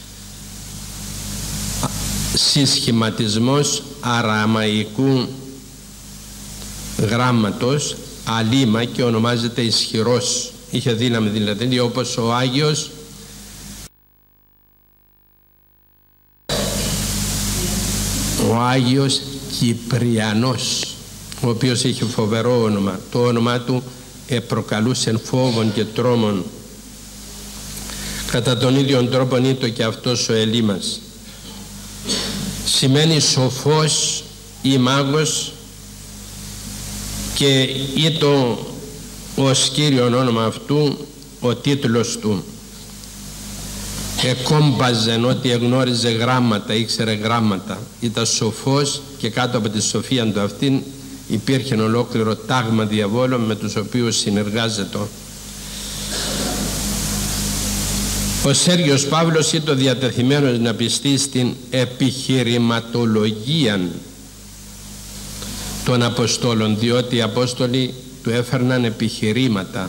[SPEAKER 1] συσχηματισμός αραμαϊκού γράμματος αλήμα και ονομάζεται ισχυρός. Είχε δύναμη δηλαδή, όπως ο Άγιος Κυπριανός, ο οποίος είχε φοβερό όνομα. Το όνομά του προκαλούσε φόβων και τρόμων. Κατά τον ίδιο τρόπο είναι και αυτός ο Ελίμας. Σημαίνει σοφός ή μάγος, και ήταν ως κύριον όνομα αυτού ο τίτλος του. Εκόμπαζεν ότι εγνώριζε γράμματα, ήξερε γράμματα, ήταν σοφός, και κάτω από τη σοφία του αυτήν υπήρχε ολόκληρο τάγμα διαβόλων με τους οποίους συνεργάζεται. Ο Σέργιος Παύλος ήταν διατεθειμένος να πιστεί στην επιχειρηματολογία των Αποστόλων, διότι οι Απόστολοι του έφερναν επιχειρήματα.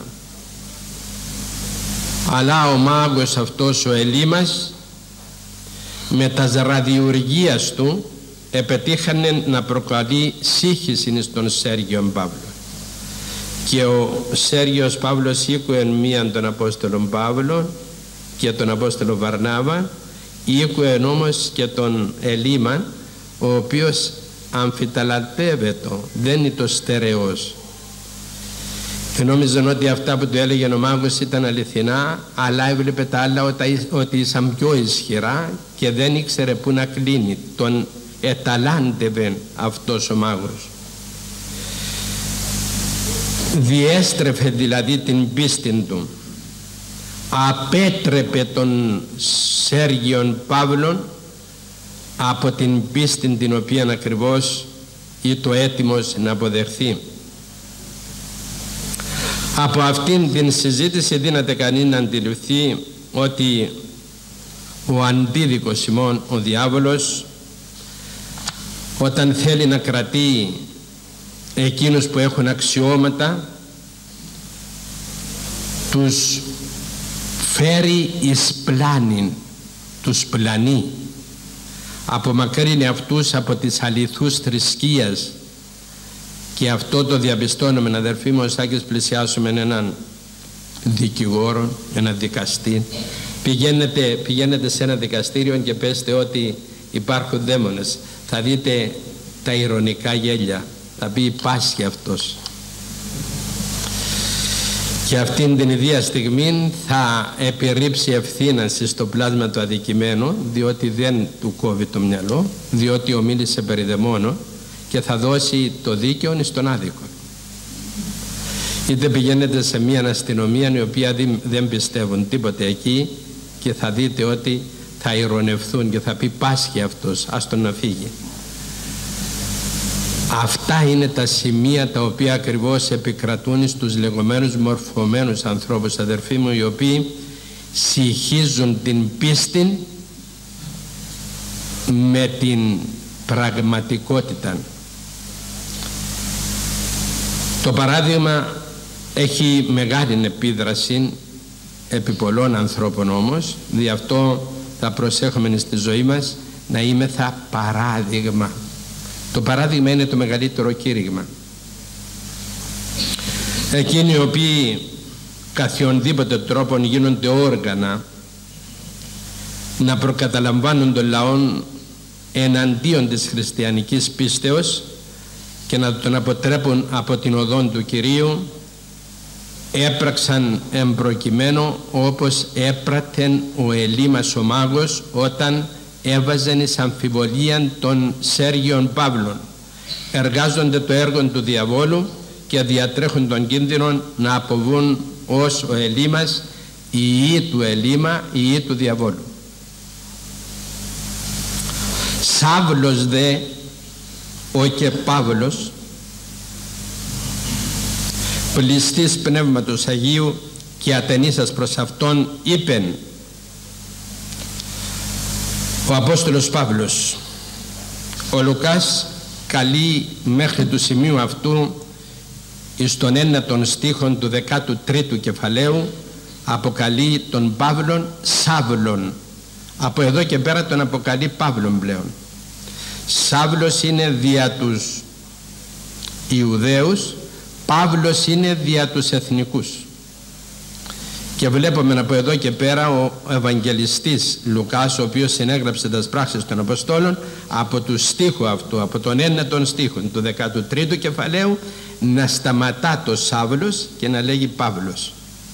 [SPEAKER 1] Αλλά ο μάγος αυτός ο Ελίμας με τα ραδιουργίας του επετύχανε να προκαλεί σύγχυση στον Σέργιο Παύλο, και ο Σέργιος Παύλος ήκουε μίαν τον Απόστολο Παύλο και τον Απόστολο Βαρνάβα, ήκουε όμως και τον Ελίμα, ο οποίος αμφιταλαντεύεται, δεν είναι το στερεός. Και νόμιζαν ότι αυτά που του έλεγε ο μάγος ήταν αληθινά, αλλά έβλεπε τα άλλα ότι ήσαν πιο ισχυρά και δεν ήξερε πού να κλείνει. Τον εταλάντευε αυτός ο μάγος. Διέστρεφε δηλαδή την πίστη του, απέτρεπε τον Σέργιον Παύλον από την πίστη την οποία ακριβώς ήταν έτοιμος να αποδεχθεί. Από αυτήν την συζήτηση δύναται κανείς να αντιληφθεί ότι ο αντίδικος Σιμών, ο διάβολος, όταν θέλει να κρατεί εκείνους που έχουν αξιώματα, τους φέρει εις πλάνην, τους πλανεί, απομακρύνει αυτούς από τις αληθούς θρησκείας. Και αυτό το διαπιστώνουμε, αδερφοί μου, ως άκες πλησιάσουμε έναν δικηγόρο, έναν δικαστή. Πηγαίνετε σε ένα δικαστήριο και πέστε ότι υπάρχουν δαίμονες. Θα δείτε τα ειρωνικά γέλια, θα πει πάσχει αυτός. Και αυτήν την ίδια στιγμή θα επιρρύψει ευθύνα στο πλάσμα του αδικημένου, διότι δεν του κόβει το μυαλό, διότι ομίλησε περί δαιμόνων, και θα δώσει το δίκαιο στον άδικο. Είτε πηγαίνετε σε μια αστυνομία η οποία δεν πιστεύουν τίποτε εκεί, και θα δείτε ότι θα ειρωνευθούν και θα πει πάσχει αυτός, ας τον να φύγει. Αυτά είναι τα σημεία τα οποία ακριβώς επικρατούν στους λεγόμενους μορφωμένους ανθρώπους, αδερφοί μου, οι οποίοι συγχύζουν την πίστη με την πραγματικότητα. Το παράδειγμα έχει μεγάλη επίδραση επί πολλών ανθρώπων, όμως δι' αυτό θα προσέχουμε στη ζωή μας να είμεθα παράδειγμα. Το παράδειγμα είναι το μεγαλύτερο κήρυγμα. Εκείνοι οι οποίοι καθιονδήποτε τρόπον γίνονται όργανα να προκαταλαμβάνουν τον λαό εναντίον της χριστιανικής πίστεως και να τον αποτρέπουν από την οδόν του Κυρίου, έπραξαν εμπροκειμένο όπως έπρατεν ο Ελίμας ο μάγος όταν έβαζεν εις αμφιβολία τον Σέργιον Παύλων. Εργάζονται το έργο του διαβόλου και διατρέχουν τον κίνδυνο να αποβούν ως ο Ελίμας, η ιή του Ελίμα, η ιή του διαβόλου. Σάβλος δε ο και Παύλος, πληστής Πνεύματος Αγίου και ατενίσας προς Αυτόν, είπεν ο Απόστολος Παύλος. Ο Λουκάς καλεί μέχρι του σημείου αυτού εις τον 9ο στίχον του 13ου κεφαλαίου, αποκαλεί τον Παύλον Σάβλον. Από εδώ και πέρα τον αποκαλεί Παύλον πλέον. Σάβλος είναι δια τους Ιουδαίους, Παύλος είναι δια τους εθνικούς. Και βλέπουμε από εδώ και πέρα ο Ευαγγελιστής Λουκάς, ο οποίος συνέγραψε τις πράξεις των Αποστόλων, από του στίχου αυτού, από τον 9ο στίχο του 13ου κεφαλαίου, να σταματά το Σάβλος και να λέγει Παύλος.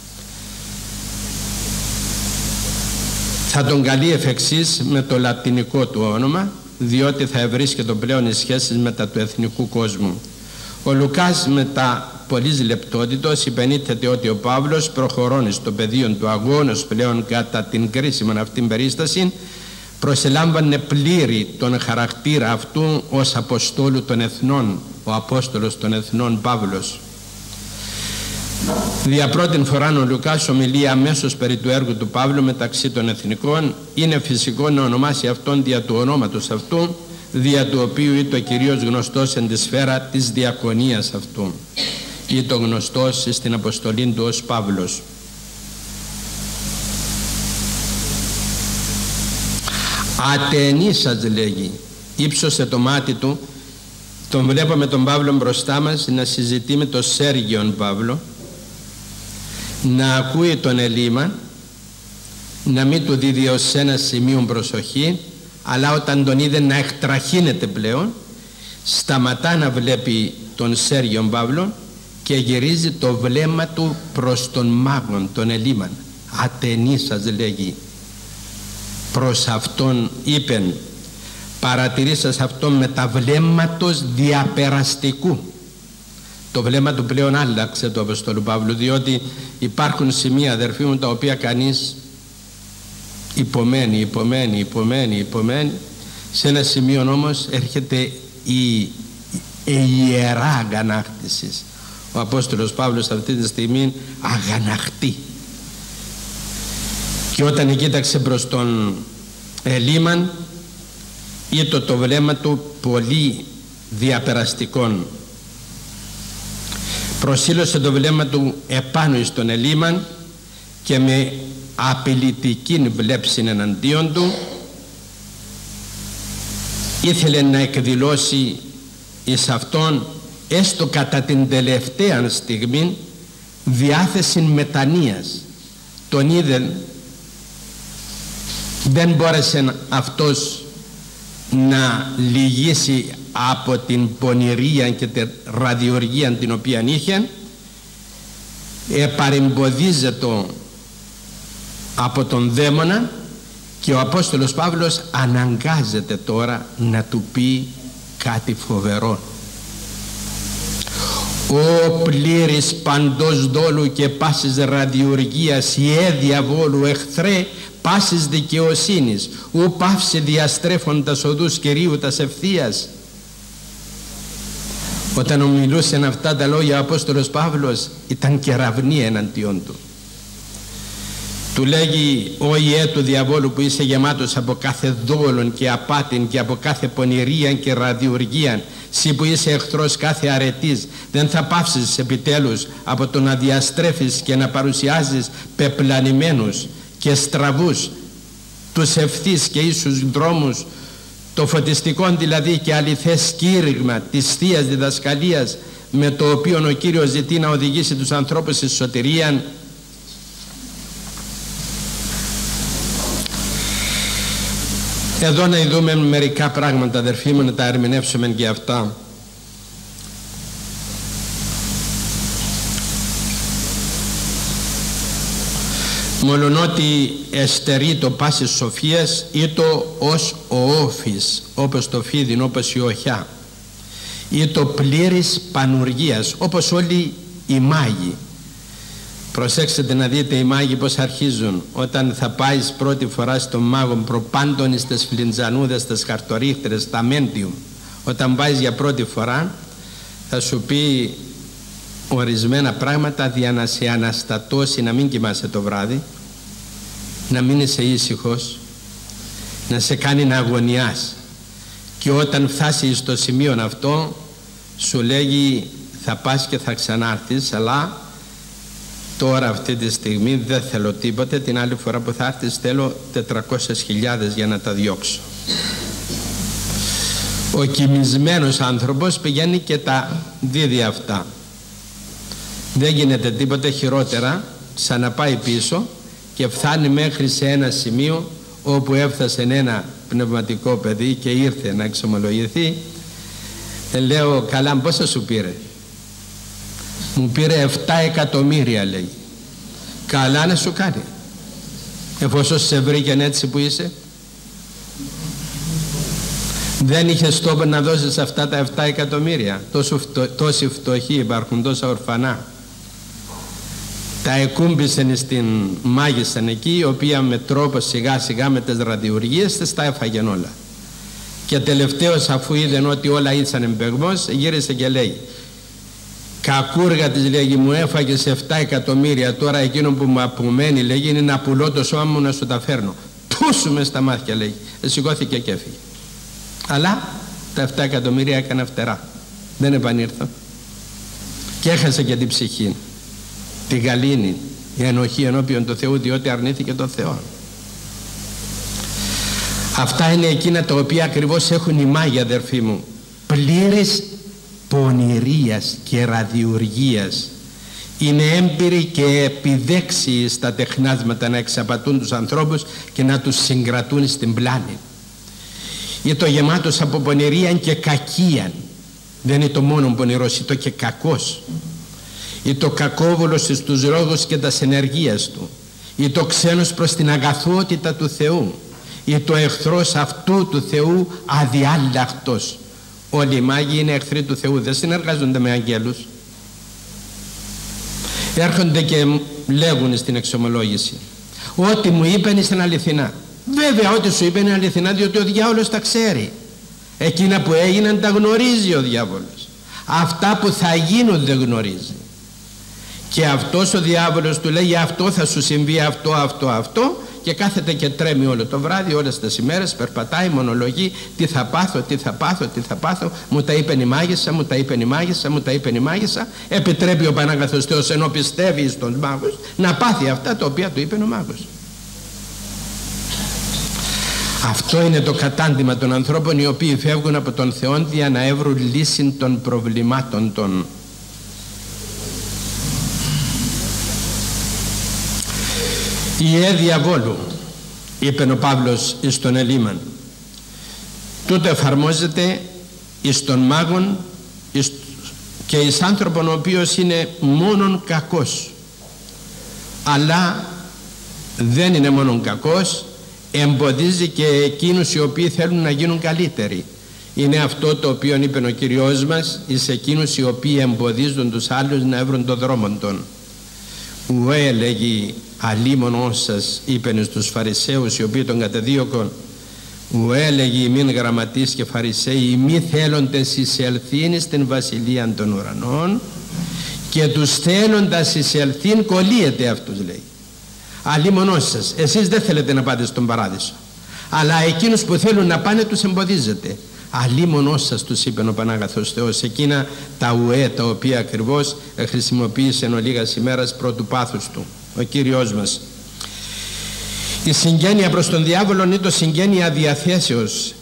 [SPEAKER 1] Θα τον καλεί εφ' εξής με το λατινικό του όνομα, διότι θα ευρίσκεται πλέον οι σχέσεις μετά του εθνικού κόσμου. Ο Λουκάς μετά πολλής λεπτότητος υπενήθεται ότι ο Παύλος προχωρώνει στο πεδίο του αγώνος πλέον κατά την κρίσιμη αυτήν περίσταση, προσελάμβανε πλήρη τον χαρακτήρα αυτού ως Αποστόλου των Εθνών, ο Απόστολος των Εθνών Παύλος. Δια πρώτην φορά ο Λουκάς ομιλεί αμέσως περί του έργου του Παύλου μεταξύ των εθνικών. Είναι φυσικό να ονομάσει αυτόν δια του ονόματος αυτού, δια του οποίου είναι το κυρίως γνωστός εν τη σφαίρα της διακονίας αυτού, ή το γνωστός στην αποστολή του ως Παύλος. Ατενίσας λέγει, ύψωσε το μάτι του. Τον βλέπουμε τον Παύλο μπροστά μας να συζητεί με τον Σέργιον Παύλο, να ακούει τον Ελίμα, να μην του δίδει ως ένα σημείο προσοχή, αλλά όταν τον είδε να εκτραχύνεται πλέον, σταματά να βλέπει τον Σέργιον Παύλο και γυρίζει το βλέμμα του προς τον μάγον, τον Ελίμαν. Ατενίσας λέγει, προς αυτόν είπεν, παρατηρήσας αυτόν με τα βλέμματος διαπεραστικού. Το βλέμμα του πλέον άλλαξε του Αποστόλου Παύλου, διότι υπάρχουν σημεία, αδερφοί μου, τα οποία κανείς υπομένει. Σε ένα σημείο όμως έρχεται η ιερά αγανάκτηση. Ο Απόστολος Παύλος αυτή τη στιγμή αγαναχτεί. Και όταν κοίταξε προς τον Ελίμαν, είδε το βλέμμα του πολύ διαπεραστικών. Προσήλωσε το βλέμμα του επάνω εις τον Ελίμαν και με απειλητική βλέψη εναντίον του ήθελε να εκδηλώσει εις αυτόν, έστω κατά την τελευταία στιγμή, διάθεση μετανοίας. Τον είδε, δεν μπόρεσε αυτός να λυγίσει από την πονηρία και τη ραδιοργία την οποία είχε, επαρεμποδίζεται από τον δαίμονα και ο Απόστολος Παύλος αναγκάζεται τώρα να του πει κάτι φοβερό. «Ο πλήρης παντός δόλου και πάσης ραδιοργίας, ιε διαβόλου εχθρέ πάσης δικαιοσύνης, ου παύση διαστρέφοντας οδούς Κυρίου τας ευθείας». Όταν ομιλούσε αυτά τα λόγια ο Απόστολος Παύλος ήταν κεραυνή εναντίον του. Του λέγει, «Ω ιέ του διαβόλου που είσαι γεμάτος από κάθε δόλον και απάτην και από κάθε πονηρία και ραδιουργία, σύ που είσαι εχθρός κάθε αρετής, δεν θα πάψεις επιτέλους από το να διαστρέφεις και να παρουσιάζεις πεπλανημένους και στραβούς τους ευθύς και ίσους δρόμους, το φωτιστικό δηλαδή και αληθές κήρυγμα της Θείας Διδασκαλίας, με το οποίο ο Κύριος ζητεί να οδηγήσει τους ανθρώπους στη σωτηρία». Εδώ να δούμε μερικά πράγματα, αδερφοί μου, να τα ερμηνεύσουμε και αυτά. Μολονότι εστερεί το πάσης σοφίας ή το ως ο όφης, όπως το φίδιν, όπως η οχιά, ή το πλήρης πανουργίας, όπως όλοι οι μάγοι. Προσέξτε να δείτε οι μάγοι πως αρχίζουν. Όταν θα πάεις πρώτη φορά στον μάγο, προπάντων στις φλιντζανούδες, στις χαρτορίχτρες, στα μέντιουμ, όταν πάεις για πρώτη φορά θα σου πει ορισμένα πράγματα για να σε αναστατώσει, να μην κοιμάσαι το βράδυ, να μην είσαι ήσυχος, να σε κάνει να αγωνιάς. Και όταν φτάσεις στο σημείο αυτό σου λέγει θα πας και θα ξανάρθεις, αλλά τώρα αυτή τη στιγμή δεν θέλω τίποτε, την άλλη φορά που θα έρθεις θέλω 400.000 για να τα διώξω. Ο κοιμισμένος άνθρωπος πηγαίνει και τα δίδει αυτά. Δεν γίνεται τίποτε χειρότερα σαν να πάει πίσω και φτάνει μέχρι σε ένα σημείο όπου έφτασε ένα πνευματικό παιδί και ήρθε να εξομολογηθεί. Λέω, καλά, πόσα σου πήρε? Μου πήρε 7 εκατομμύρια, λέει. Καλά να σου κάνει, εφόσον σε βρήκε έτσι που είσαι. Δεν είχες τόπο να δώσεις αυτά τα 7 εκατομμύρια. Τόσοι φτωχοί υπάρχουν, τόσα ορφανά. Τα εκούμπησαν στην μάγισσαν εκεί, η οποία με τρόπο σιγά σιγά με τις ραδιουργίες της τα έφαγεν όλα. Και τελευταίος, αφού είδεν ότι όλα ήσαν εμπεγμός, γύρισε και λέει, κακούργα της, λέγει, μου έφαγες 7 εκατομμύρια, τώρα εκείνο που μου απομένει, λέγει, είναι να πουλώ το σώμα μου να σου τα φέρνω. Πούσου μες στα μάτια, λέγει. Σηκώθηκε και έφυγε. Αλλά τα 7 εκατομμύρια έκανε φτερά, δεν επανήρθαν και έχασε και την ψυχή, τη γαλήνη, η ενοχή ενώπιον του Θεού, διότι αρνήθηκε τον Θεό. Αυτά είναι εκείνα τα οποία ακριβώς έχουν οι μάγοι, αδερφοί μου, πλήρης πονηρίας και ραδιουργίας. Είναι έμπειροι και επιδέξιοι στα τεχνάσματα να εξαπατούν τους ανθρώπους και να τους συγκρατούν στην πλάνη. Είναι το γεμάτος από πονηρία και κακία. Δεν είναι το μόνο πονηρός, είναι το και κακός. Είναι το κακόβουλος στους λόγους και τα ενεργείας του. Είναι το ξένος προς την αγαθότητα του Θεού. Είναι το εχθρός αυτού του Θεού αδιάλακτος. Όλοι οι μάγοι είναι εχθροί του Θεού, δεν συνεργάζονται με αγγέλους. Έρχονται και λέγουν στην εξομολόγηση, ό,τι μου είπαν είναι αληθινά. Βέβαια ό,τι σου είπε είναι αληθινά, διότι ο διάβολος τα ξέρει. Εκείνα που έγιναν τα γνωρίζει ο διάβολος. Αυτά που θα γίνουν δεν γνωρίζει. Και αυτός ο διάβολος του λέει, αυτό θα σου συμβεί, αυτό, και κάθεται και τρέμει όλο το βράδυ, όλες τις ημέρες, περπατάει, μονολογεί, τι θα πάθω, μου τα είπε η μάγισσα, μου τα είπε η μάγισσα. Επιτρέπει ο Πανάγαθος Θεός, ενώ πιστεύει στον μάγος, να πάθει αυτά τα οποία του είπε ο μάγος. Αυτό είναι το κατάντημα των ανθρώπων οι οποίοι φεύγουν από τον Θεό για να έβρουν λύση των προβλημάτων των. «Ιε διαβόλου», είπε ο Παύλος εις τον Ελίμαν, τούτο εφαρμόζεται εις τον μάγον και εις άνθρωπον ο οποίος είναι μόνον κακός, αλλά δεν είναι μόνον κακός, εμποδίζει και εκείνους οι οποίοι θέλουν να γίνουν καλύτεροι. Είναι αυτό το οποίο είπε ο Κυριός μας εις εκείνους οι οποίοι εμποδίζουν τους άλλους να έβρουν το δρόμο των. Ουέ, λέγει, αλίμονός σας, είπεν στους Φαρισαίους οι οποίοι τον κατεδίωκον, ουέ, λέγει, μην γραμματείς και Φαρισαίοι, μη θέλοντες εισελθήν στην βασιλεία των ουρανών, και τους θέλοντας εισελθήν κολλείεται αυτούς, λέει. Αλίμονός σας, εσείς δεν θέλετε να πάτε στον παράδεισο, αλλά εκείνους που θέλουν να πάνε τους εμποδίζετε. Αλίμονός σας, τους είπε ο Πανάγαθος Θεός, εκείνα τα ουέ τα οποία ακριβώς χρησιμοποίησε ο λίγας ημέρας πρώτου πάθους του ο Κύριος μας. Η συγγένεια προς τον διάβολο είναι το συγγένεια διαθέσεως.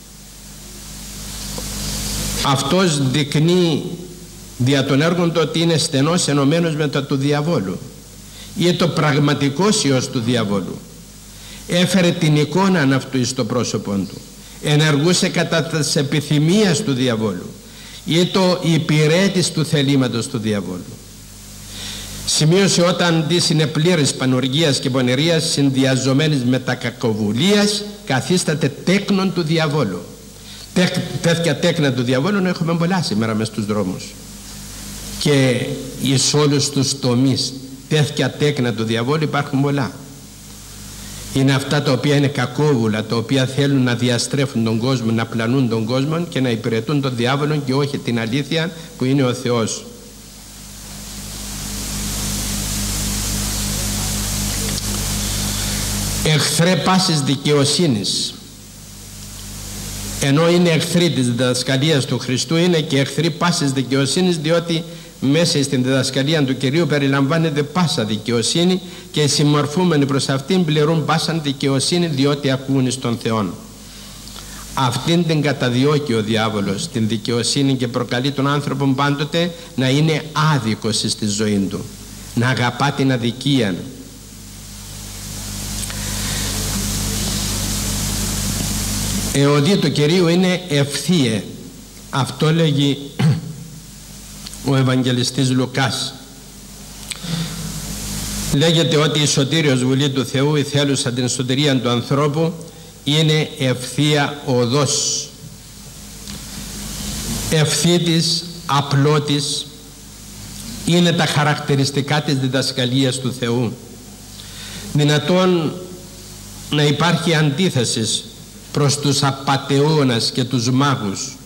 [SPEAKER 1] Αυτός δεικνύει δια των έργων του ότι είναι στενός ενωμένος με το του διαβόλου. Είναι το πραγματικός ιός του διαβόλου. έφερε την εικόνα αυτού στο πρόσωπό του, ενεργούσε κατά της επιθυμίας του διαβόλου ή το υπηρέτης του θελήματος του διαβόλου. Σημείωσε όταν της είναι πλήρης πανουργίας και πονηρίας συνδυαζομένης με τα κακοβουλίας, καθίσταται τέκνον του διαβόλου. Τέτοια τέκνα του διαβόλου να έχουμε πολλά σήμερα μες στους δρόμους και εις όλους τους τομείς. Τέτοια τέκνα του διαβόλου υπάρχουν πολλά. Είναι αυτά τα οποία είναι κακόβουλα, τα οποία θέλουν να διαστρέφουν τον κόσμο, να πλανούν τον κόσμο και να υπηρετούν τον διάβολο και όχι την αλήθεια που είναι ο Θεός. Εχθρέ πάσης δικαιοσύνης, ενώ είναι εχθροί της διδασκαλίας του Χριστού, είναι και εχθροί πάσης δικαιοσύνης, διότι μέσα στην διδασκαλία του Κυρίου περιλαμβάνεται πάσα δικαιοσύνη και οι συμμορφούμενοι προς αυτήν πληρούν πάσαν δικαιοσύνη, διότι ακούουν στον Θεόν. Αυτήν την καταδιώκει ο διάβολος, την δικαιοσύνη, και προκαλεί τον άνθρωπο πάντοτε να είναι άδικος στη ζωή του, να αγαπά την αδικία. Εωδή του Κυρίου είναι ευθύε. Αυτό λέγει ο Ευαγγελιστής Λουκάς. Λέγεται ότι η σωτήριος βουλή του Θεού, η θέλουσα την σωτηρία του ανθρώπου, είναι ευθεία οδός, ευθύτης, απλότης, είναι τα χαρακτηριστικά της διδασκαλίας του Θεού. Δυνατόν να υπάρχει αντίθεση προς τους απατεώνας και τους μάγους,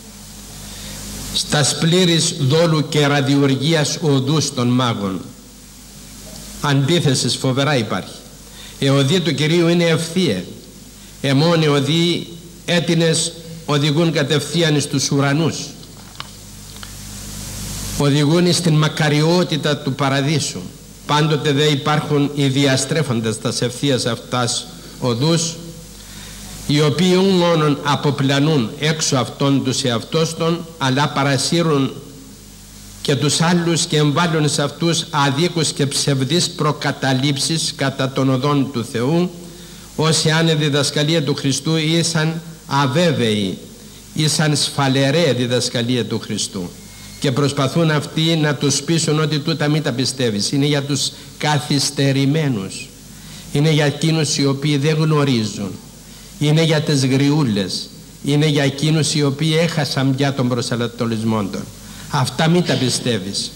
[SPEAKER 1] στας πλήρης δόλου και ραδιουργίας οδούς των μάγων. Αντίθεση φοβερά υπάρχει. Εωδοί του Κυρίου είναι ευθεία. Εμών εωδοί έτινες οδηγούν κατευθείαν στους ουρανούς, οδηγούν στην μακαριότητα του παραδείσου. Πάντοτε δεν υπάρχουν οι διαστρέφοντες τας ευθείας αυτάς οδούς, οι οποίοι μόνον αποπλανούν έξω αυτών τους εαυτός των, αλλά παρασύρουν και τους άλλους και εμβάλλουν σε αυτούς αδίκους και ψευδείς προκαταλήψεις κατά των οδών του Θεού, όσοι αν η διδασκαλία του Χριστού ήσαν αβέβαιοι, ήσαν σφαλερέ διδασκαλία του Χριστού, και προσπαθούν αυτοί να τους πείσουν ότι τούτα μην τα πιστεύεις. Είναι για τους καθυστερημένους, είναι για εκείνους οι οποίοι δεν γνωρίζουν, είναι για τις γριούλες, είναι για εκείνους οι οποίοι έχασαν πια τον προσανατολισμό των. Αυτά μην τα πιστεύεις.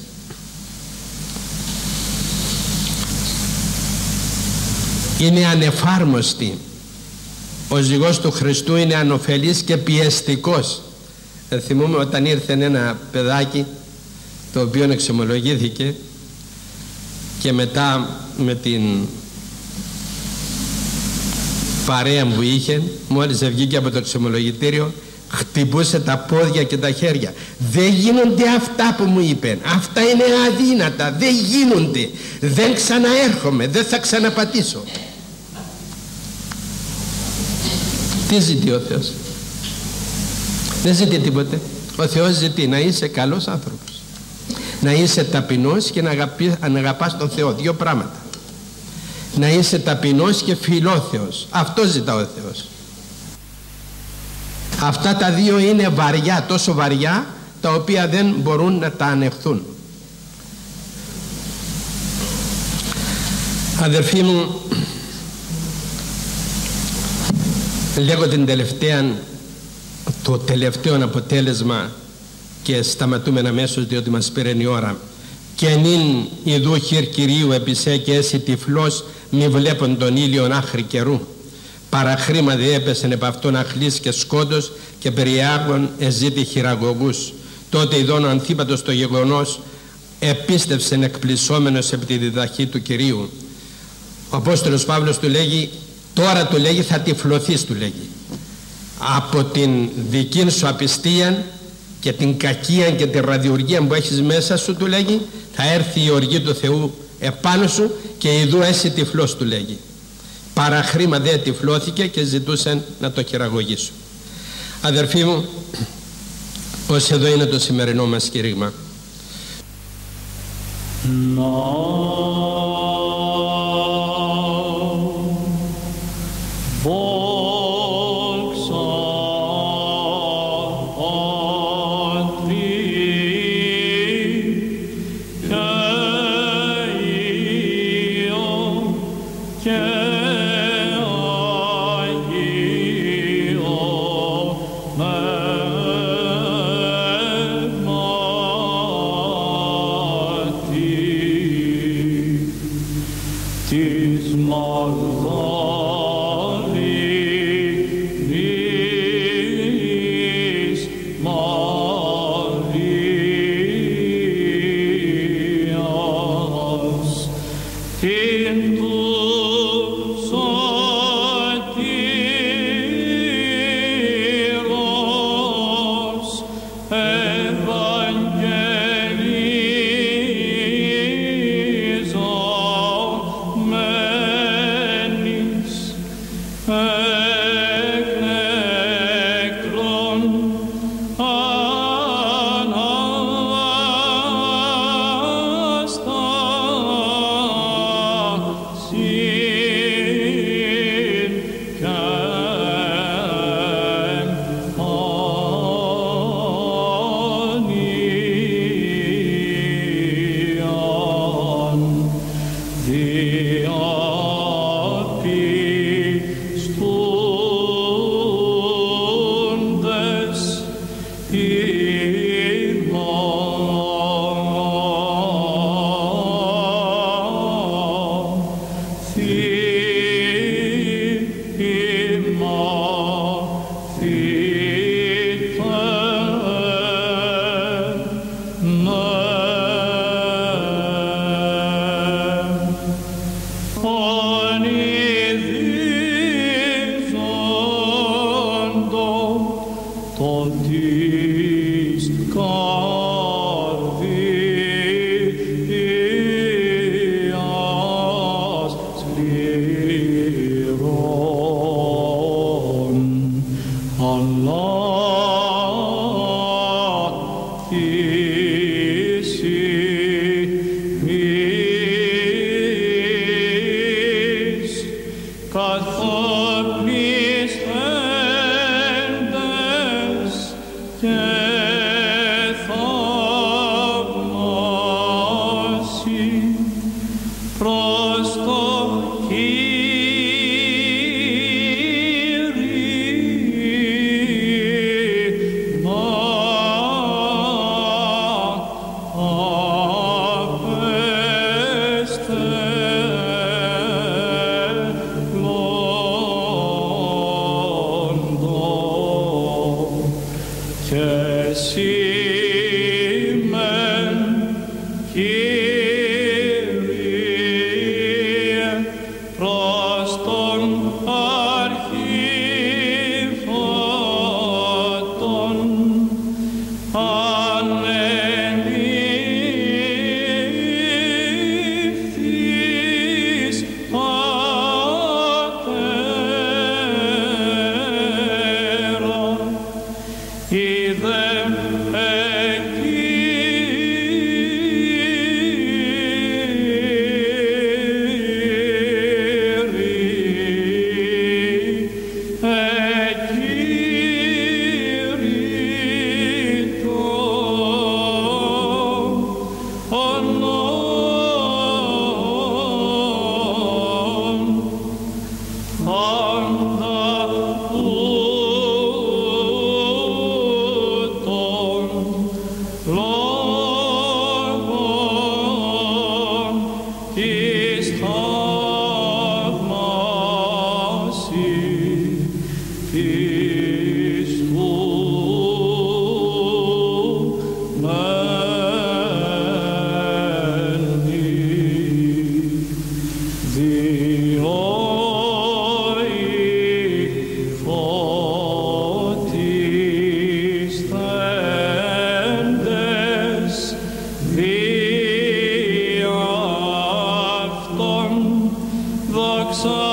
[SPEAKER 1] Είναι ανεφάρμοστη. Ο ζυγός του Χριστού είναι ανωφελής και πιεστικός. Θυμούμαι όταν ήρθε ένα παιδάκι το οποίο εξομολογήθηκε και μετά με την παρέα που είχε, μόλις βγήκε από το εξομολογητήριο, χτυπούσε τα πόδια και τα χέρια. Δεν γίνονται αυτά που μου είπαν, αυτά είναι αδύνατα, δεν γίνονται, δεν ξαναέρχομαι, δεν θα ξαναπατήσω. Τι ζητεί ο Θεός? Δεν ζητεί τίποτε. Ο Θεός ζητεί να είσαι καλός άνθρωπος, να είσαι ταπεινός και να αγαπάς τον Θεό. Δύο πράγματα: να είσαι ταπεινός και φιλόθεος. Αυτό ζητά ο Θεός. Αυτά τα δύο είναι βαριά, τόσο βαριά, τα οποία δεν μπορούν να τα ανεχθούν. Αδερφοί μου, λέγω την το τελευταίο αποτέλεσμα και σταματούμε αμέσως, διότι μας πήρε η ώρα. Και νυν ιδού χειρ Κυρίου επισέ και έσυ τυφλός μη βλέπουν τον ήλιον άχρη καιρού. Παραχρήμα δε έπεσεν επ' αυτόν αχλής και σκότος και περιάγων εζήτη χειραγωγούς. Τότε ειδών ο Ανθίπατος το γεγονός επίστευσεν εκπλησσόμενος επί τη διδαχή του Κυρίου. Ο Απόστολος Παύλος του λέγει, τώρα του λέγει θα τυφλωθείς, του λέγει. Από την δική σου απιστία και την κακία και τη ραδιουργία που έχεις μέσα σου, του λέγει, θα έρθει η οργή του Θεού επάνω σου και ειδού έσυ τυφλός, του λέγει. Παραχρήμα δε τυφλώθηκε και ζητούσαν να το χειραγωγήσουν. Αδερφοί μου, ως εδώ είναι το σημερινό μας κήρυγμα.
[SPEAKER 2] δόξα